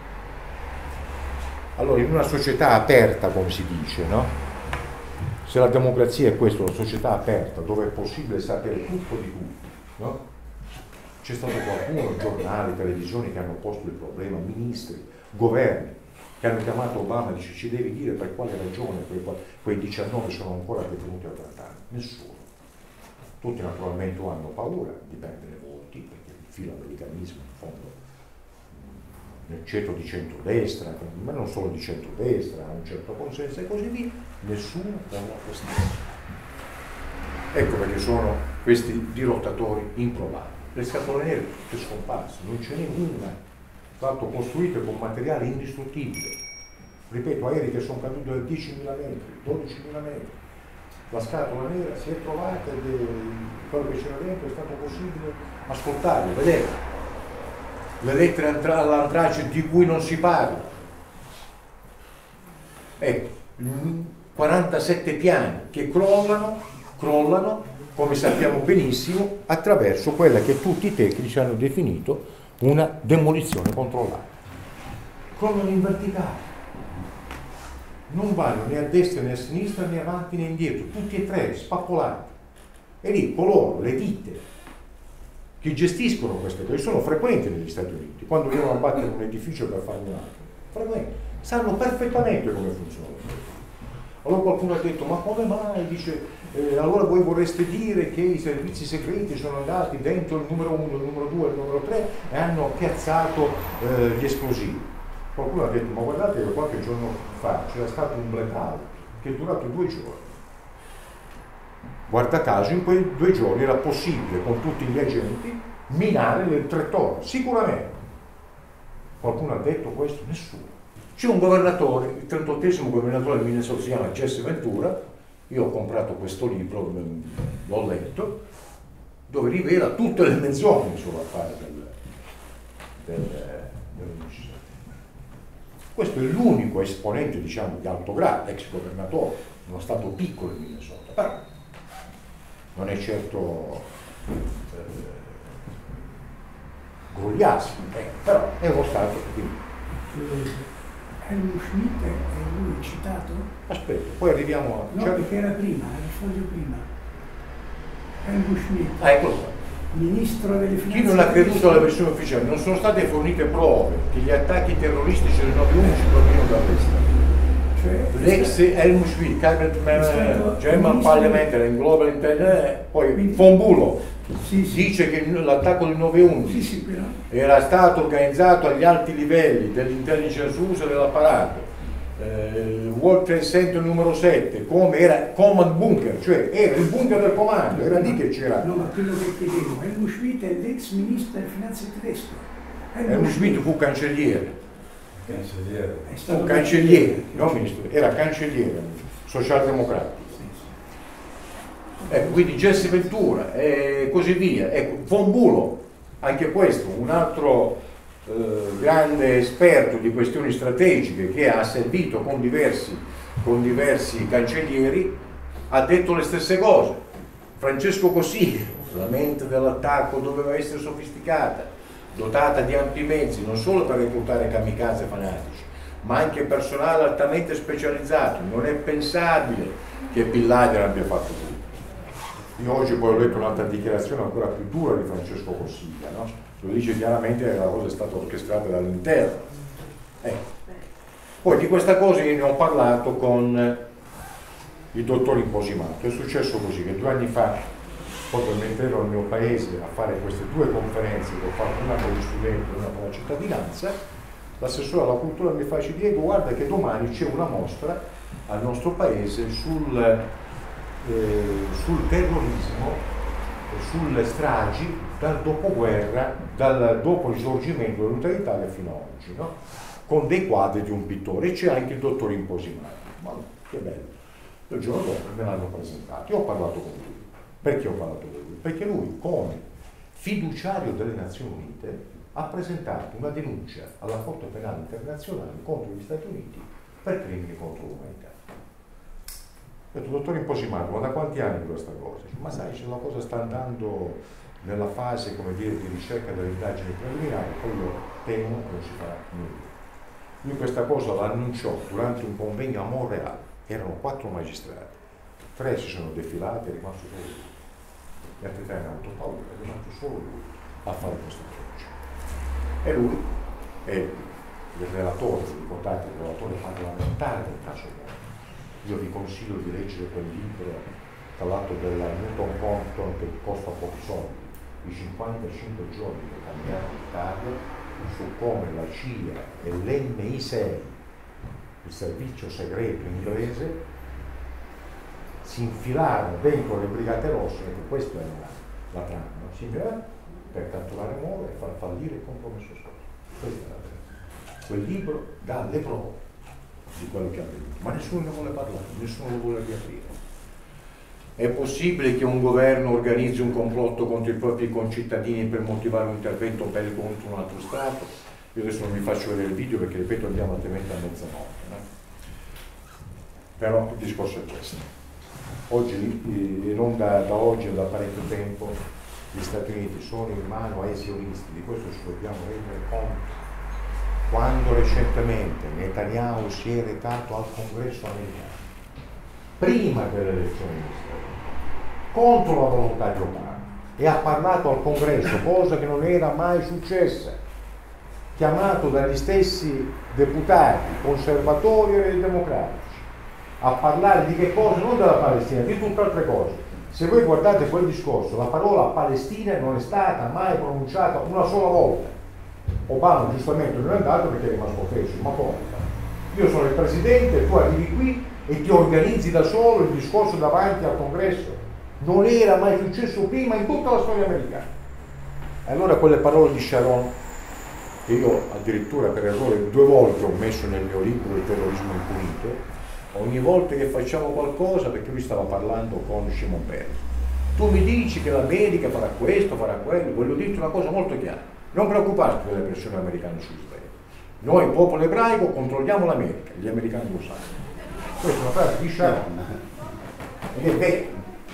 Allora, in una società aperta, come si dice, no? Se la democrazia è questa, una società aperta, dove è possibile sapere tutto di tutti, no? C'è stato qualcuno, giornali, televisioni che hanno posto il problema, ministri, governi, che hanno chiamato Obama e dice: ci devi dire per quale ragione quei, quei diciannove sono ancora detenuti a Guantanamo. Nessuno. Tutti naturalmente hanno paura, dipende dai voti, perché il filo americanismo in fondo nel ceto di centrodestra, ma non solo di centrodestra, ha un certo consenso e così via, nessuno dà una questione. Ecco perché sono questi dirottatori improbabili. Le scatole nere tutte scomparse, non ce n'è una, tra l'altro costruite con materiale indistruttibile. Ripeto, aerei che sono caduti da diecimila metri, dodicimila metri. La scatola nera si è trovata ed è, quello che c'era dentro è stato possibile ascoltarlo, vedere. Le lettere all'antrace di cui non si parla. Ecco, quarantasette piani che crollano, crollano, come sappiamo benissimo, attraverso quella che tutti i tecnici hanno definito una demolizione controllata. Crollano in verticale. Non vanno né a destra né a sinistra né avanti né indietro, tutti e tre spappolati. E lì coloro, le ditte che gestiscono queste cose, sono frequenti negli Stati Uniti, quando devono abbattere un edificio per farne un altro, frequenti, sanno perfettamente come funziona. Allora qualcuno ha detto: ma come mai? Dice, eh, allora voi vorreste dire che i servizi segreti sono andati dentro il numero uno, il numero due, il numero tre e hanno piazzato eh, gli esplosivi. Qualcuno ha detto: ma guardate che qualche giorno fa c'era stato un blackout che è durato due giorni. Guarda caso, in quei due giorni era possibile, con tutti gli agenti, minare le tre torri, sicuramente. Qualcuno ha detto questo? Nessuno. C'è un governatore, il trentottesimo governatore del Minnesota, si chiama Jesse Ventura. Io ho comprato questo libro, l'ho letto, dove rivela tutte le menzogne sull'affare del, del, dell'undici settembre. Questo è l'unico esponente, diciamo, di alto grado, ex governatore, uno stato piccolo in Minnesota, però non è certo eh, Goliassi, eh, però è uno stato di... Helmut Schmidt è lui citato? Aspetta, poi arriviamo a... No, cioè... perché era prima, era il foglio prima. Helmut Schmidt, Ah, eccolo qua. ministro delle finanze. Chi non ha creduto alla versione ufficiale? Non sono state fornite prove che gli attacchi terroristici del nove undici provenivano dall'estero. Cioè, L'ex Helmut Schmidt, Cabinet German Parliamentary and Global Intelligence, poi Quindi- Von Bulow sì, sì, dice che l'attacco del nove undici sì, sì, però. era stato organizzato agli alti livelli dell'intelligence russa e dell'apparato. Eh, World Trade Center numero sette, come era command bunker, cioè era il bunker del comando, era lì che c'era. No, ma quello che chiedevo, Helmut Schmidt è l'ex ministro delle finanze tedesco. Helmut Schmidt fu cancelliere, Cancelliere. è stato fu cancelliere, non ministro, era cancelliere, socialdemocratico. Ecco, quindi Jesse Ventura e così via. Ecco, Von Bulow, anche questo, un altro eh, grande esperto di questioni strategiche che ha servito con diversi con diversi cancellieri, ha detto le stesse cose. Francesco Cossiga, la mente dell'attacco doveva essere sofisticata, dotata di ampi mezzi, non solo per reclutare kamikaze fanatici, ma anche personale altamente specializzato. Non è pensabile che Bin Laden abbia fatto tutto. Io oggi poi ho letto un'altra dichiarazione ancora più dura di Francesco Cossiga, no? Lo dice chiaramente che la cosa è stata orchestrata dall'interno. Ecco. Poi di questa cosa io ne ho parlato con il dottor Imposimato. È successo così che due anni fa, proprio mentre ero al mio paese a fare queste due conferenze che ho fatto, una con gli studenti e una con la cittadinanza, l'assessore alla cultura mi fa: Diego, guarda che domani c'è una mostra al nostro paese sul, eh, sul terrorismo, sulle stragi dal dopoguerra, dal dopo il risorgimento dell'Unità d'Italia fino ad oggi, no? Con dei quadri di un pittore, e c'è anche il dottor Imposimato. Ma che bello! Il giorno dopo me l'hanno presentato, io ho parlato con lui. Perché ho parlato con lui? Perché lui, come fiduciario delle Nazioni Unite, ha presentato una denuncia alla Corte Penale Internazionale contro gli Stati Uniti per crimini contro l'umanità. Ho detto: dottor Imposimato, ma da quanti anni questa cosa? Ma sai, se la cosa sta andando nella fase, come dire, di ricerca delle indagini preliminari, poi io temo che non si farà nulla. Lui questa cosa l'annunciò durante un convegno a Montreal. Erano quattro magistrati, tre si sono defilati, è rimasto solo lui. Gli altri tre hanno avuto paura, è rimasto solo lui a fare questa denuncia. E lui è il relatore, vi ricordate, il relatore parlamentare del caso Moro. Io vi consiglio di leggere quel libro, tra l'altro, della Newton Compton, che costa pochi soldi, i cinquantacinque giorni che cambiarono l'Italia, su come la C I A e l'N I sei, il servizio segreto inglese, si infilarono dentro le Brigate Rosse, e questa è la, la trama, no? Si infilarono per catturare Moro e far fallire il compromesso storico. Questa è la trama. Quel libro dà le prove di quello che è avvenuto, ma nessuno ne vuole parlare, nessuno lo vuole riaprire. È possibile che un governo organizzi un complotto contro i propri concittadini per motivare un intervento bellico contro un altro Stato? Io adesso non vi faccio vedere il video perché, ripeto, andiamo altrimenti a mezzanotte, no? Però il discorso è questo. Oggi, e non da, da oggi, da parecchio tempo, gli Stati Uniti sono in mano ai sionisti, di questo ci dobbiamo rendere conto. Quando recentemente Netanyahu si è recato al Congresso americano, prima delle elezioni di Stato, contro la volontà di Obama, e ha parlato al Congresso, cosa che non era mai successa, chiamato dagli stessi deputati conservatori e democratici a parlare di che cosa? Non della Palestina, di tutte altre cose. Se voi guardate quel discorso, la parola Palestina non è stata mai pronunciata una sola volta. Obama giustamente non è andato perché è rimasto offeso, ma poi io sono il presidente, tu arrivi qui e ti organizzi da solo il discorso davanti al Congresso. Non era mai successo prima in tutta la storia americana. E allora quelle parole di Sharon, che io addirittura per errore due volte ho messo nel mio libro Il terrorismo impunito, ogni volta che facciamo qualcosa, perché lui stava parlando con Shimon Peres, tu mi dici che l'America farà questo, farà quello, voglio dirti una cosa molto chiara: non preoccuparti delle pressioni americane su Israele, noi popolo ebraico controlliamo l'America, gli americani lo sanno. Questa è una frase di Sharon ed è vero.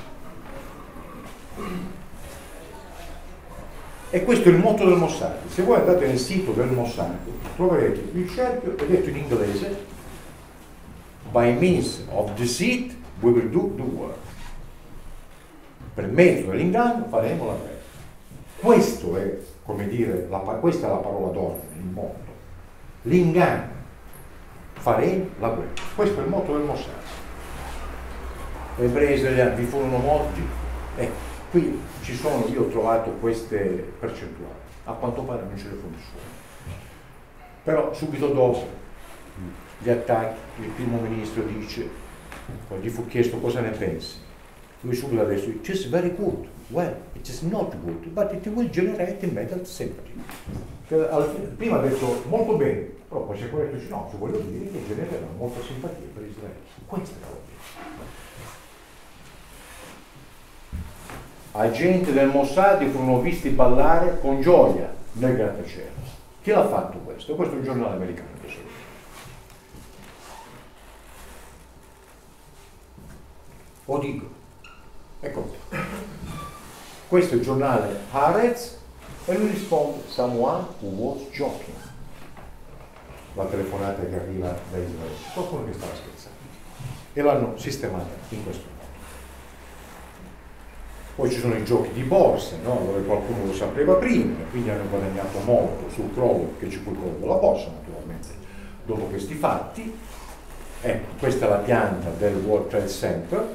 E questo è il motto del Mossad. Se voi andate nel sito del Mossad troverete il cerchio, è detto in inglese: by means of deceit we will do the work. Per mezzo dell'inganno faremo la guerra. Questo è, come dire, la, questa è la parola d'ordine, il motto. L'inganno. Faremo la guerra. Questo è il motto del Mossad. Ebrei israeliani vi furono morti. Ecco, qui ci sono, io ho trovato queste percentuali. A quanto pare non ce ne fu nessuno. Però subito dopo gli attacchi, il primo ministro dice, poi gli fu chiesto cosa ne pensi, lui subito ha detto: it is very good, well, it is not good, but it will generate immediate sympathy. Prima ha detto molto bene, però poi si è corretto e dice: no, se voglio dire che genererà molta simpatia per Israele. Questa è la logica. Agenti del Mossad furono visti ballare con gioia nel grattacielo. Chi l'ha fatto questo? Questo è un giornale americano. o dico. Ecco, questo è il giornale Haaretz e lui risponde someone who was joking. La telefonata che arriva da Israele, qualcuno che stava scherzando, e l'hanno sistemata in questo modo. Poi ci sono i giochi di borsa, no? Dove qualcuno lo sapeva prima e quindi hanno guadagnato molto sul crollo, che ci fu il crollo della borsa naturalmente dopo questi fatti. Ecco, questa è la pianta del World Trade Center.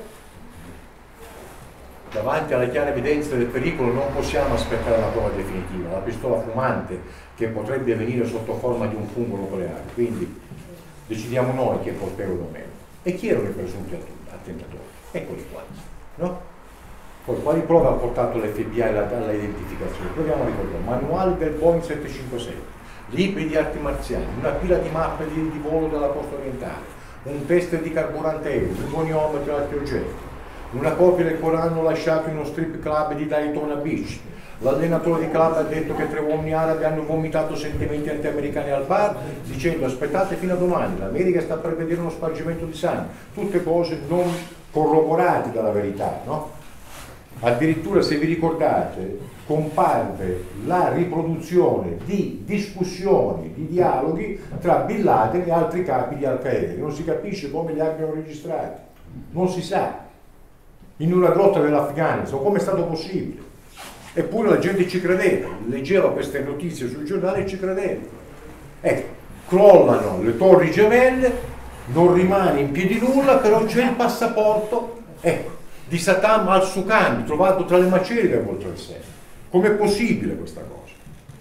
Davanti alla chiara evidenza del pericolo non possiamo aspettare la prova definitiva, la pistola fumante che potrebbe venire sotto forma di un fungo nucleare, quindi decidiamo noi chi è colpevole o meno. E chi erano i presunti attentatori? Eccoli qua, no? Poi quali prove ha portato l'F B I alla, alla identificazione? Proviamo a ricordare: manuale del Boeing sette cinque sei, libri di arti marziali, una pila di mappe di, di volo della costa orientale, un test di carburante aereo, un goniometro e altri oggetti, una copia del Corano lasciato in uno strip club di Daytona Beach. L'allenatore di club ha detto che tre uomini arabi hanno vomitato sentimenti anti-americani al bar dicendo aspettate fino a domani, l'America sta per vedere uno spargimento di sangue. Tutte cose non corroborate dalla verità, no? Addirittura, se vi ricordate, comparve la riproduzione di discussioni, di dialoghi tra Bin Laden e altri capi di Al Qaeda. Non si capisce come li abbiano registrati, non si sa, in una grotta dell'Afghanistan, come è stato possibile. Eppure la gente ci credeva, leggeva queste notizie sui giornali e ci credeva. Ecco, crollano le torri gemelle, non rimane in piedi nulla, però c'è il passaporto, ecco, di Saddam al-Suqami, trovato tra le macerie del World Trade Center. Com'è possibile questa cosa?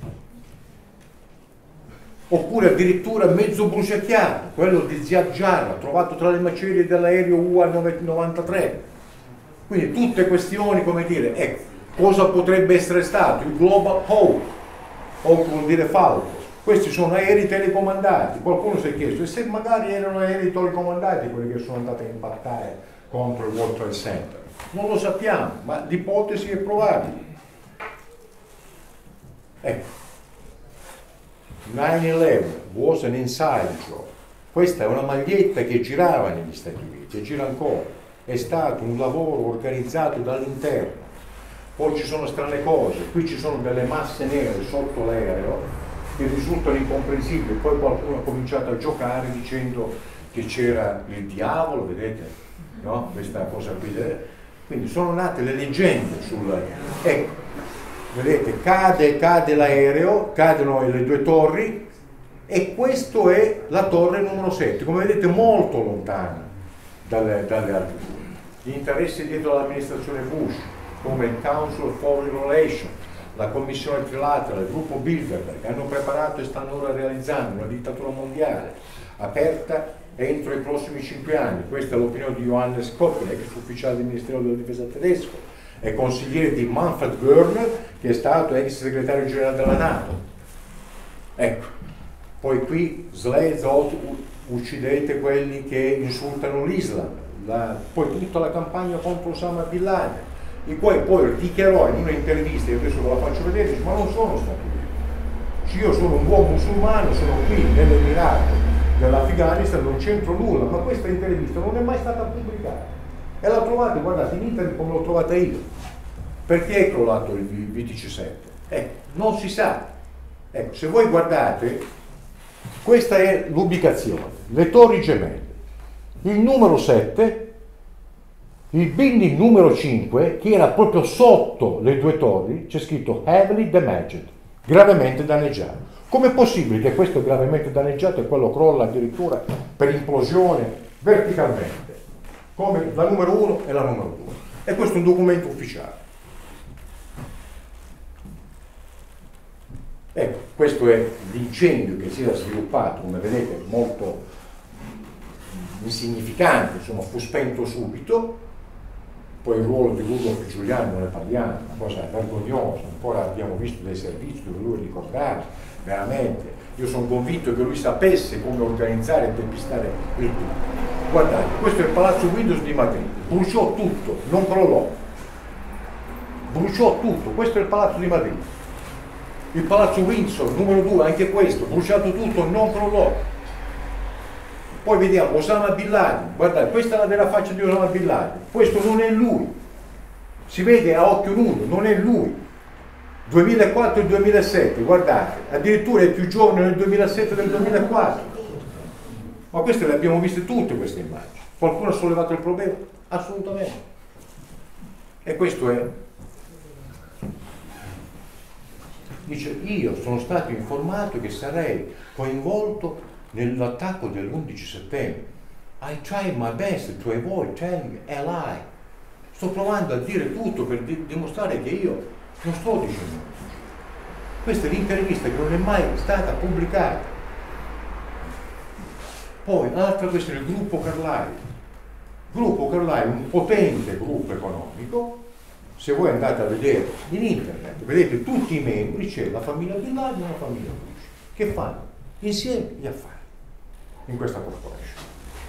Oppure addirittura mezzo bruciacchiato, quello di Ziad Jarrah, trovato tra le macerie dell'aereo U A novantatré. Quindi tutte questioni, come dire, ecco, cosa potrebbe essere stato il Global Hawk, Hawk vuol dire falco. Questi sono aerei telecomandati. Qualcuno si è chiesto, e se magari erano aerei telecomandati quelli che sono andati a impattare contro il World Trade Center? Non lo sappiamo, ma l'ipotesi è probabile. Ecco, nove undici was an inside job. Questa è una maglietta che girava negli Stati Uniti e gira ancora. È stato un lavoro organizzato dall'interno. Poi ci sono strane cose, qui ci sono delle masse nere sotto l'aereo che risultano incomprensibili. Poi qualcuno ha cominciato a giocare dicendo che c'era il diavolo, vedete, no? Questa cosa qui. Quindi sono nate le leggende sul... Ecco, vedete, cade, cade l'aereo, cadono le due torri e questo è la torre numero sette, come vedete molto lontana dalle, dalle altre due. Gli interessi dietro all'amministrazione Bush, come il Council of Foreign Relations, la Commissione Trilaterale, il gruppo Bilderberg, hanno preparato e stanno ora realizzando una dittatura mondiale aperta entro i prossimi cinque anni. Questa è l'opinione di Johannes Koppel, ex ufficiale del Ministero della Difesa tedesco e consigliere di Manfred Görner, che è stato ex segretario generale della NATO. Ecco, poi qui Slezot, uccidete quelli che insultano l'Islam, la, poi tutta la campagna contro Osama Bin Laden, in cui poi dichiarò in una intervista, io adesso ve la faccio vedere, ma non sono stato io, io sono un buon musulmano, sono qui nell'Emirato dell'Afghanistan, non c'entro nulla, ma questa intervista non è mai stata pubblicata e la trovate, guardate, in internet come l'ho trovata io. Perché è crollato il V T C sette? Ecco, non si sa. Ecco, se voi guardate, questa è l'ubicazione, le torri gemelle, il numero sette, il building numero cinque, che era proprio sotto le due torri, c'è scritto heavily damaged, gravemente danneggiato. Com'è possibile che questo gravemente danneggiato e quello crolla addirittura per implosione verticalmente, come la numero uno e la numero due? E questo è un documento ufficiale. Ecco, questo è l'incendio che si era sviluppato, come vedete, molto insignificante, insomma, fu spento subito. Poi il ruolo di Rudolf Giuliani non ne parliamo, una cosa vergognosa, ancora abbiamo visto dei servizi dove lui ricordava, veramente, io sono convinto che lui sapesse come organizzare e depistare il tutto. Guardate, questo è il palazzo Windows di Madrid, bruciò tutto, non crollò, bruciò tutto, questo è il palazzo di Madrid. Il palazzo Windsor, numero due, anche questo, bruciato tutto, non crollò. Poi vediamo Osama Bin Laden, guardate, questa è la vera faccia di Osama Bin Laden, questo non è lui, si vede a occhio nudo, non è lui. duemilaquattro e duemilasette, guardate, addirittura è più giovane nel duemilasette del duemilaquattro. Ma queste le abbiamo viste tutte queste immagini. Qualcuno ha sollevato il problema? Assolutamente. E questo è. Dice, io sono stato informato che sarei coinvolto nell'attacco dell'undici settembre. I try my best to avoid telling a lie. Sto provando a dire tutto per di- dimostrare che io non sto dicendo. Questa è l'intervista che non è mai stata pubblicata. Poi, l'altra questione, il gruppo Carlyle. Il gruppo Carlyle è un potente gruppo economico. Se voi andate a vedere in internet, vedete tutti i membri, c'è la famiglia Bin Laden e la famiglia Bush, che fanno insieme gli affari in questa corporation.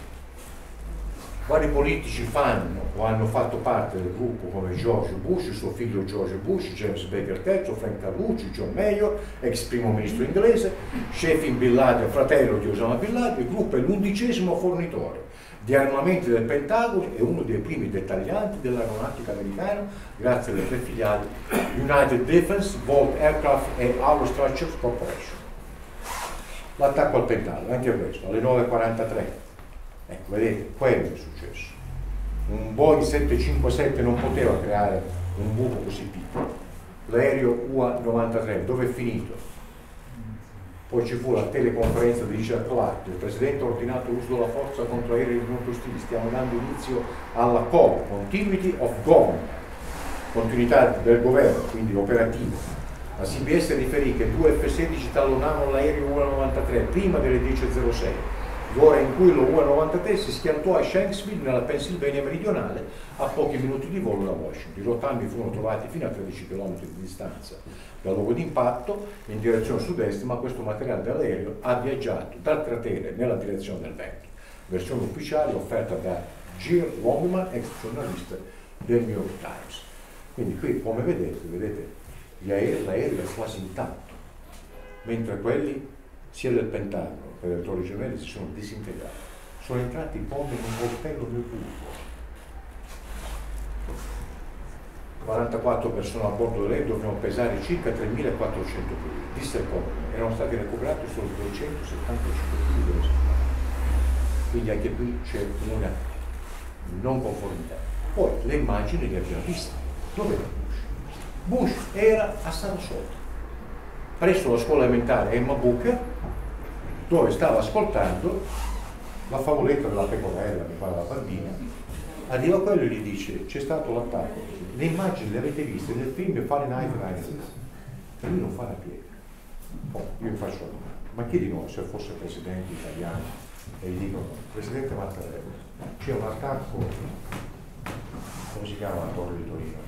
Vari politici fanno o hanno fatto parte del gruppo come George Bush, suo figlio George Bush, James Baker terzo, Frank Carlucci, John Mayer, ex primo ministro inglese, Shefin Bin Laden, fratello di Osama Bin Laden. Il gruppo è l'undicesimo fornitore di armamenti del Pentagono e uno dei primi dettaglianti dell'aeronautica americana, grazie alle tre filiali United Defense, Volt Aircraft e Aerostructures Corporation. L'attacco al Pentagono, anche questo, alle nove e quarantatré. Ecco, vedete, quello è successo. Un Boeing sette cinque sette non poteva creare un buco così piccolo. L'aereo U A novantatré, dove è finito? Poi ci fu la teleconferenza di Richard Clark, il presidente ha ordinato l'uso della forza contro aerei non ostili, stiamo dando inizio alla C O G, Continuity of Government, continuità del governo, quindi operativo. La C B S riferì che due F sedici tallonavano l'aereo U A novantatré prima delle dieci e zero sei, l'ora in cui lo U A novantatré si schiantò a Shanksville nella Pennsylvania meridionale a pochi minuti di volo da Washington. I rotambi furono trovati fino a tredici chilometri di distanza dal luogo di impatto in direzione sud-est, ma questo materiale dell'aereo ha viaggiato dal cratere nella direzione del vento. Versione ufficiale offerta da Gil Longman, ex giornalista del New York Times. Quindi qui, come vedete, vedete gli aerei, l'aereo è quasi intatto, mentre quelli sia del Pentagono che delle Torri Gemelle si sono disintegrati, sono entrati come in un coltello nel pulpo. quarantaquattro persone a bordo dell'aereo dovevano pesare circa tremilaquattrocento kg, disse il Commodore, erano stati recuperati solo duecentosettantacinque kg dello spazio. Quindi anche qui c'è una non conformità. Poi le immagini le abbiamo viste. Dove era Bush? Bush era a Sarasota, presso la scuola elementare Emma Booker, dove stava ascoltando la favoletta della pecorella, mi pare la bambina. Arriva quello e gli dice: c'è stato l'attacco. Le immagini le avete viste nel film Fahrenheit nove sei. E lui non fa la piega. Oh, io mi faccio la domanda: ma chi di noi, se fosse presidente italiano e gli dicono: Presidente Mattarella, c'è un attacco, come si chiama la torre di Torino?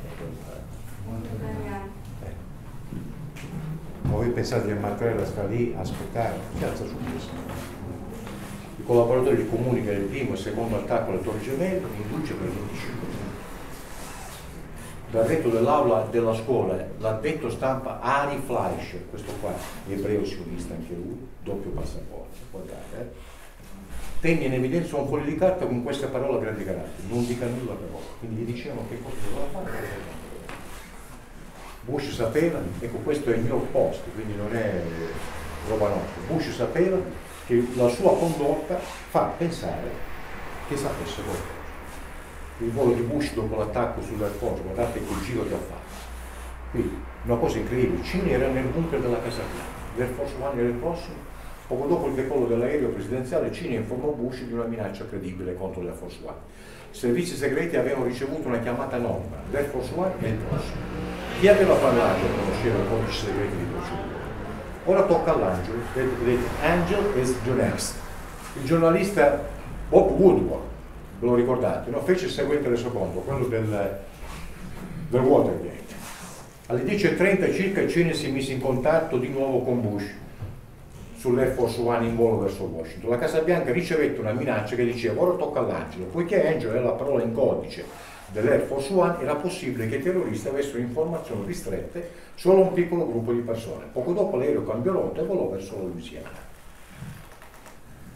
Eh. Ma voi pensate che Mattarella sta lì a aspettare? Che alza su questo? I collaboratori gli comunicano il primo e il secondo attacco alle Torri Gemelle, induce per venticinque minuti. Dal retto dell'aula della scuola, l'addetto stampa Ari Fleischer, questo qua, ebreo sionista anche lui, doppio passaporto, guardate, eh. Tenne in evidenza un foglio di carta con queste parole a grandi caratteri: non dica nulla però. Quindi gli dicevano che cosa doveva fare. Bush sapeva, ecco, questo è il mio post, quindi non è roba nostra. Bush sapeva che la sua condotta fa pensare che sapesse qualcosa. Il volo di Bush dopo l'attacco sull'Air Force, guardate quel giro che ha fatto. Quindi una cosa incredibile, Cini era nel bunker della Casa Bianca, l'Air Force One era il prossimo. Poco dopo il decollo dell'aereo presidenziale, Cini informò Bush di una minaccia credibile contro l'Air Force One. I servizi segreti avevano ricevuto una chiamata anonima: l'Air Force One è il prossimo. Chi aveva parlato conosceva i codici segreti di procedura. Ora tocca all'Angelo, vedete, Angel is the next. Il giornalista Bob Woodward, ve lo ricordate, no? Fece il seguente resoconto, quello del, del Watergate. Alle dieci e trenta circa Cheney si mise in contatto di nuovo con Bush sull'Air Force One in volo verso Washington. La Casa Bianca ricevette una minaccia che diceva: ora tocca all'Angelo. Poiché Angelo è la parola in codice dell'Air Force One, era possibile che i terroristi avessero informazioni ristrette solo a un piccolo gruppo di persone. Poco dopo l'aereo cambiò rotta e volò verso la Louisiana.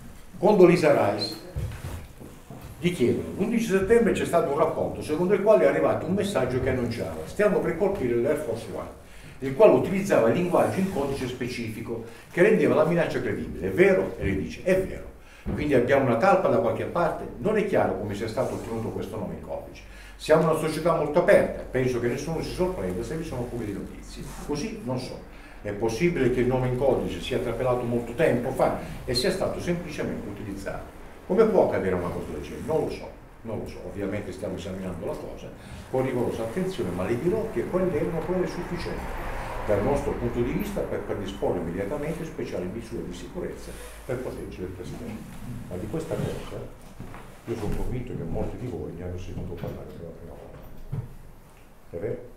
Condoleezza Rice gli chiedono, l'undici settembre c'è stato un rapporto secondo il quale è arrivato un messaggio che annunciava stiamo per colpire l'Air Force One, il quale utilizzava il linguaggio in codice specifico che rendeva la minaccia credibile. È vero? E lei dice, è vero. Quindi abbiamo una talpa da qualche parte? Non è chiaro come sia stato ottenuto questo nome in codice. Siamo una società molto aperta, penso che nessuno si sorprenda se vi sono poche di notizie. Così non so. È possibile che il nome in codice sia trapelato molto tempo fa e sia stato semplicemente utilizzato. Come può accadere una cosa del genere? Non lo so, non lo so. Ovviamente stiamo esaminando la cosa con rigorosa attenzione, ma le dirò che quelle erano quelle sufficienti dal nostro punto di vista per predisporre immediatamente speciali misure di sicurezza per proteggere il Presidente. Ma di questa cosa io sono convinto che molti di voi ne hanno sentito parlare per la prima volta. È vero?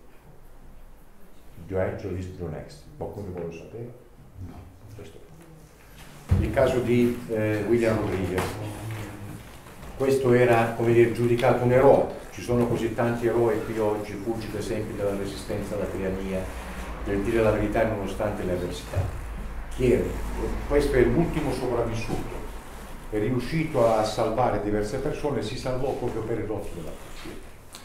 The Angel is the next. Qualcuno di voi lo sapeva? No. Questo. Il caso di eh, William Rodriguez. Questo era, come dire, giudicato un eroe. Ci sono così tanti eroi qui oggi, fulgidi esempi della resistenza alla tirannia, del dire la verità nonostante le avversità. Chi era? Questo è l'ultimo sopravvissuto. È riuscito a salvare diverse persone e si salvò proprio per il rotto della polizia.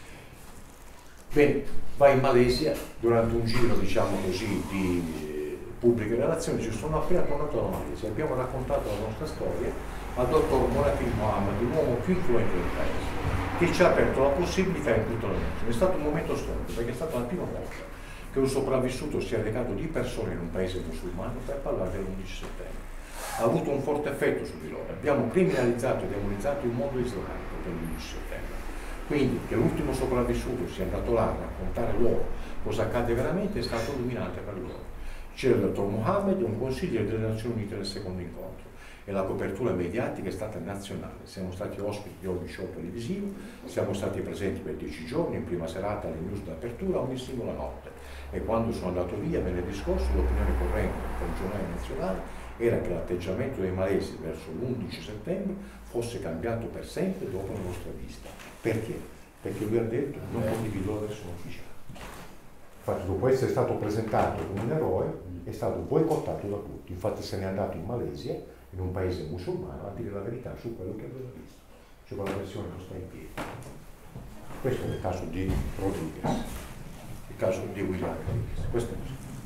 Bene, va in Malesia, durante un giro, diciamo così, di eh, pubbliche relazioni, ci sono appena tornato dalla Malesia. Abbiamo raccontato la nostra storia al dottor Moratin Mohammed, l'uomo più influente del paese, che ci ha aperto la possibilità in tutta la nazione. È stato un momento storico, perché è stata la prima volta che un sopravvissuto sia recato di persona in un paese musulmano per parlare dell'undici settembre. Ha avuto un forte effetto su di loro. Abbiamo criminalizzato e demonizzato il mondo islamico per l'undici settembre. Quindi che l'ultimo sopravvissuto sia andato là a raccontare loro cosa accade veramente è stato illuminante per loro. C'era il dottor Mohammed, un consigliere delle Nazioni Unite nel secondo incontro, e la copertura mediatica è stata nazionale. Siamo stati ospiti di ogni show televisivo, siamo stati presenti per dieci giorni, in prima serata alle news d'apertura ogni singola notte. E quando sono andato via venerdì scorso l'opinione corrente per i giornali nazionali era che l'atteggiamento dei malesi verso l'undici settembre fosse cambiato per sempre dopo la nostra vista. Perché? Perché lui ha detto non condivido la versione ufficiale. Infatti dopo essere stato presentato come un eroe è stato boicottato da tutti. Infatti se n'è andato in Malesia, in un paese musulmano, a dire la verità su quello che aveva visto. Cioè quella versione non sta in piedi. Questo è il caso di Rodriguez, il caso di William Rodriguez. Questo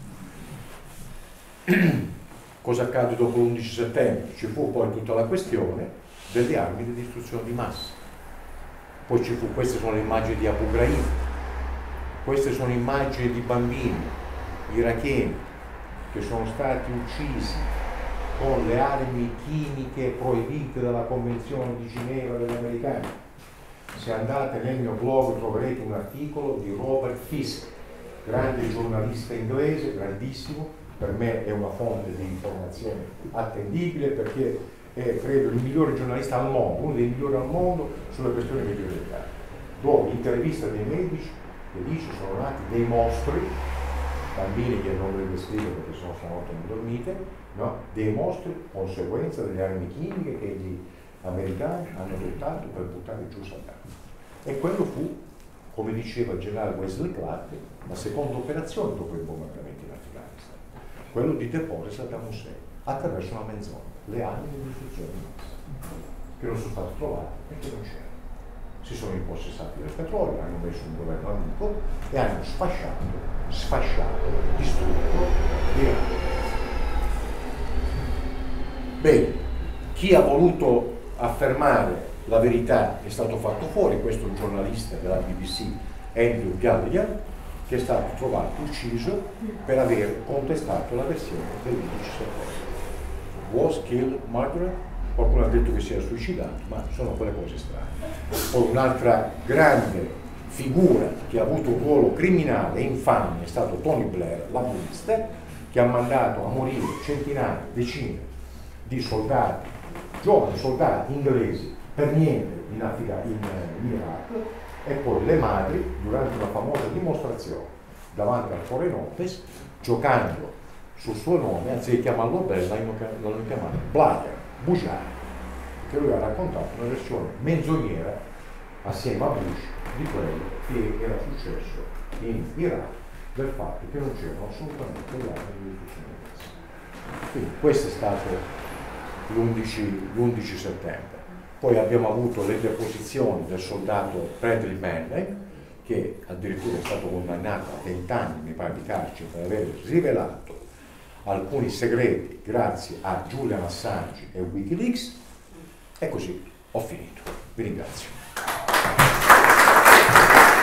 è così. Cosa accade dopo l'undici settembre? Ci fu poi tutta la questione delle armi di distruzione di massa. Poi ci fu, queste sono le immagini di Abu Ghraib, queste sono immagini di bambini iracheni che sono stati uccisi con le armi chimiche proibite dalla Convenzione di Ginevra degli americani. Se andate nel mio blog troverete un articolo di Robert Fisk, grande giornalista inglese, grandissimo, per me è una fonte di informazione attendibile perché è, credo, il migliore giornalista al mondo, uno dei migliori al mondo sulle questioni mediorientali, dove intervista dei medici che dice sono nati dei mostri, bambini che non le descrivo perché sono stanotte non dormite, no? Dei mostri, conseguenza delle armi chimiche che gli americani hanno adottato per buttare giù Saddam. E quello fu, come diceva il generale Wesley Clark, la seconda operazione dopo il bombardamento in Afghanistan, quello di deporre Saddam Hussein attraverso una menzogna, le armi di distruzione di massa, che non sono state trovate perché non c'erano. Si sono impossessati del petrolio, hanno messo un governo amico e hanno sfasciato, sfasciato, distrutto l'Iran. Bene, chi ha voluto affermare la verità è stato fatto fuori, questo è un giornalista della B B C, Andrew Gallagher, che è stato trovato ucciso per aver contestato la versione dell'undici settembre. Was killed Margaret? Qualcuno ha detto che si era suicidato, ma sono quelle cose strane. Poi un'altra grande figura che ha avuto un ruolo criminale e infame è stato Tony Blair, laburista, che ha mandato a morire centinaia, decine di soldati, giovani soldati inglesi, per niente in, Africa, in, in Iraq, e poi le madri, durante una famosa dimostrazione davanti al Foreign Office, giocando sul suo nome, anziché chiamarlo Bella, l'hanno chiamato Blair, Bugiar, che lui ha raccontato una versione menzognera assieme a Bush di quello che era successo in Iraq, del fatto che non c'erano assolutamente le armi di distruzione di massa. Quindi questo è stato l'undici settembre. Poi abbiamo avuto le deposizioni del soldato Bradley Manley, che addirittura è stato condannato a venti anni, mi pare, di carcere per aver rivelato alcuni segreti grazie a Julian Assange e Wikileaks. E così ho finito. Vi ringrazio.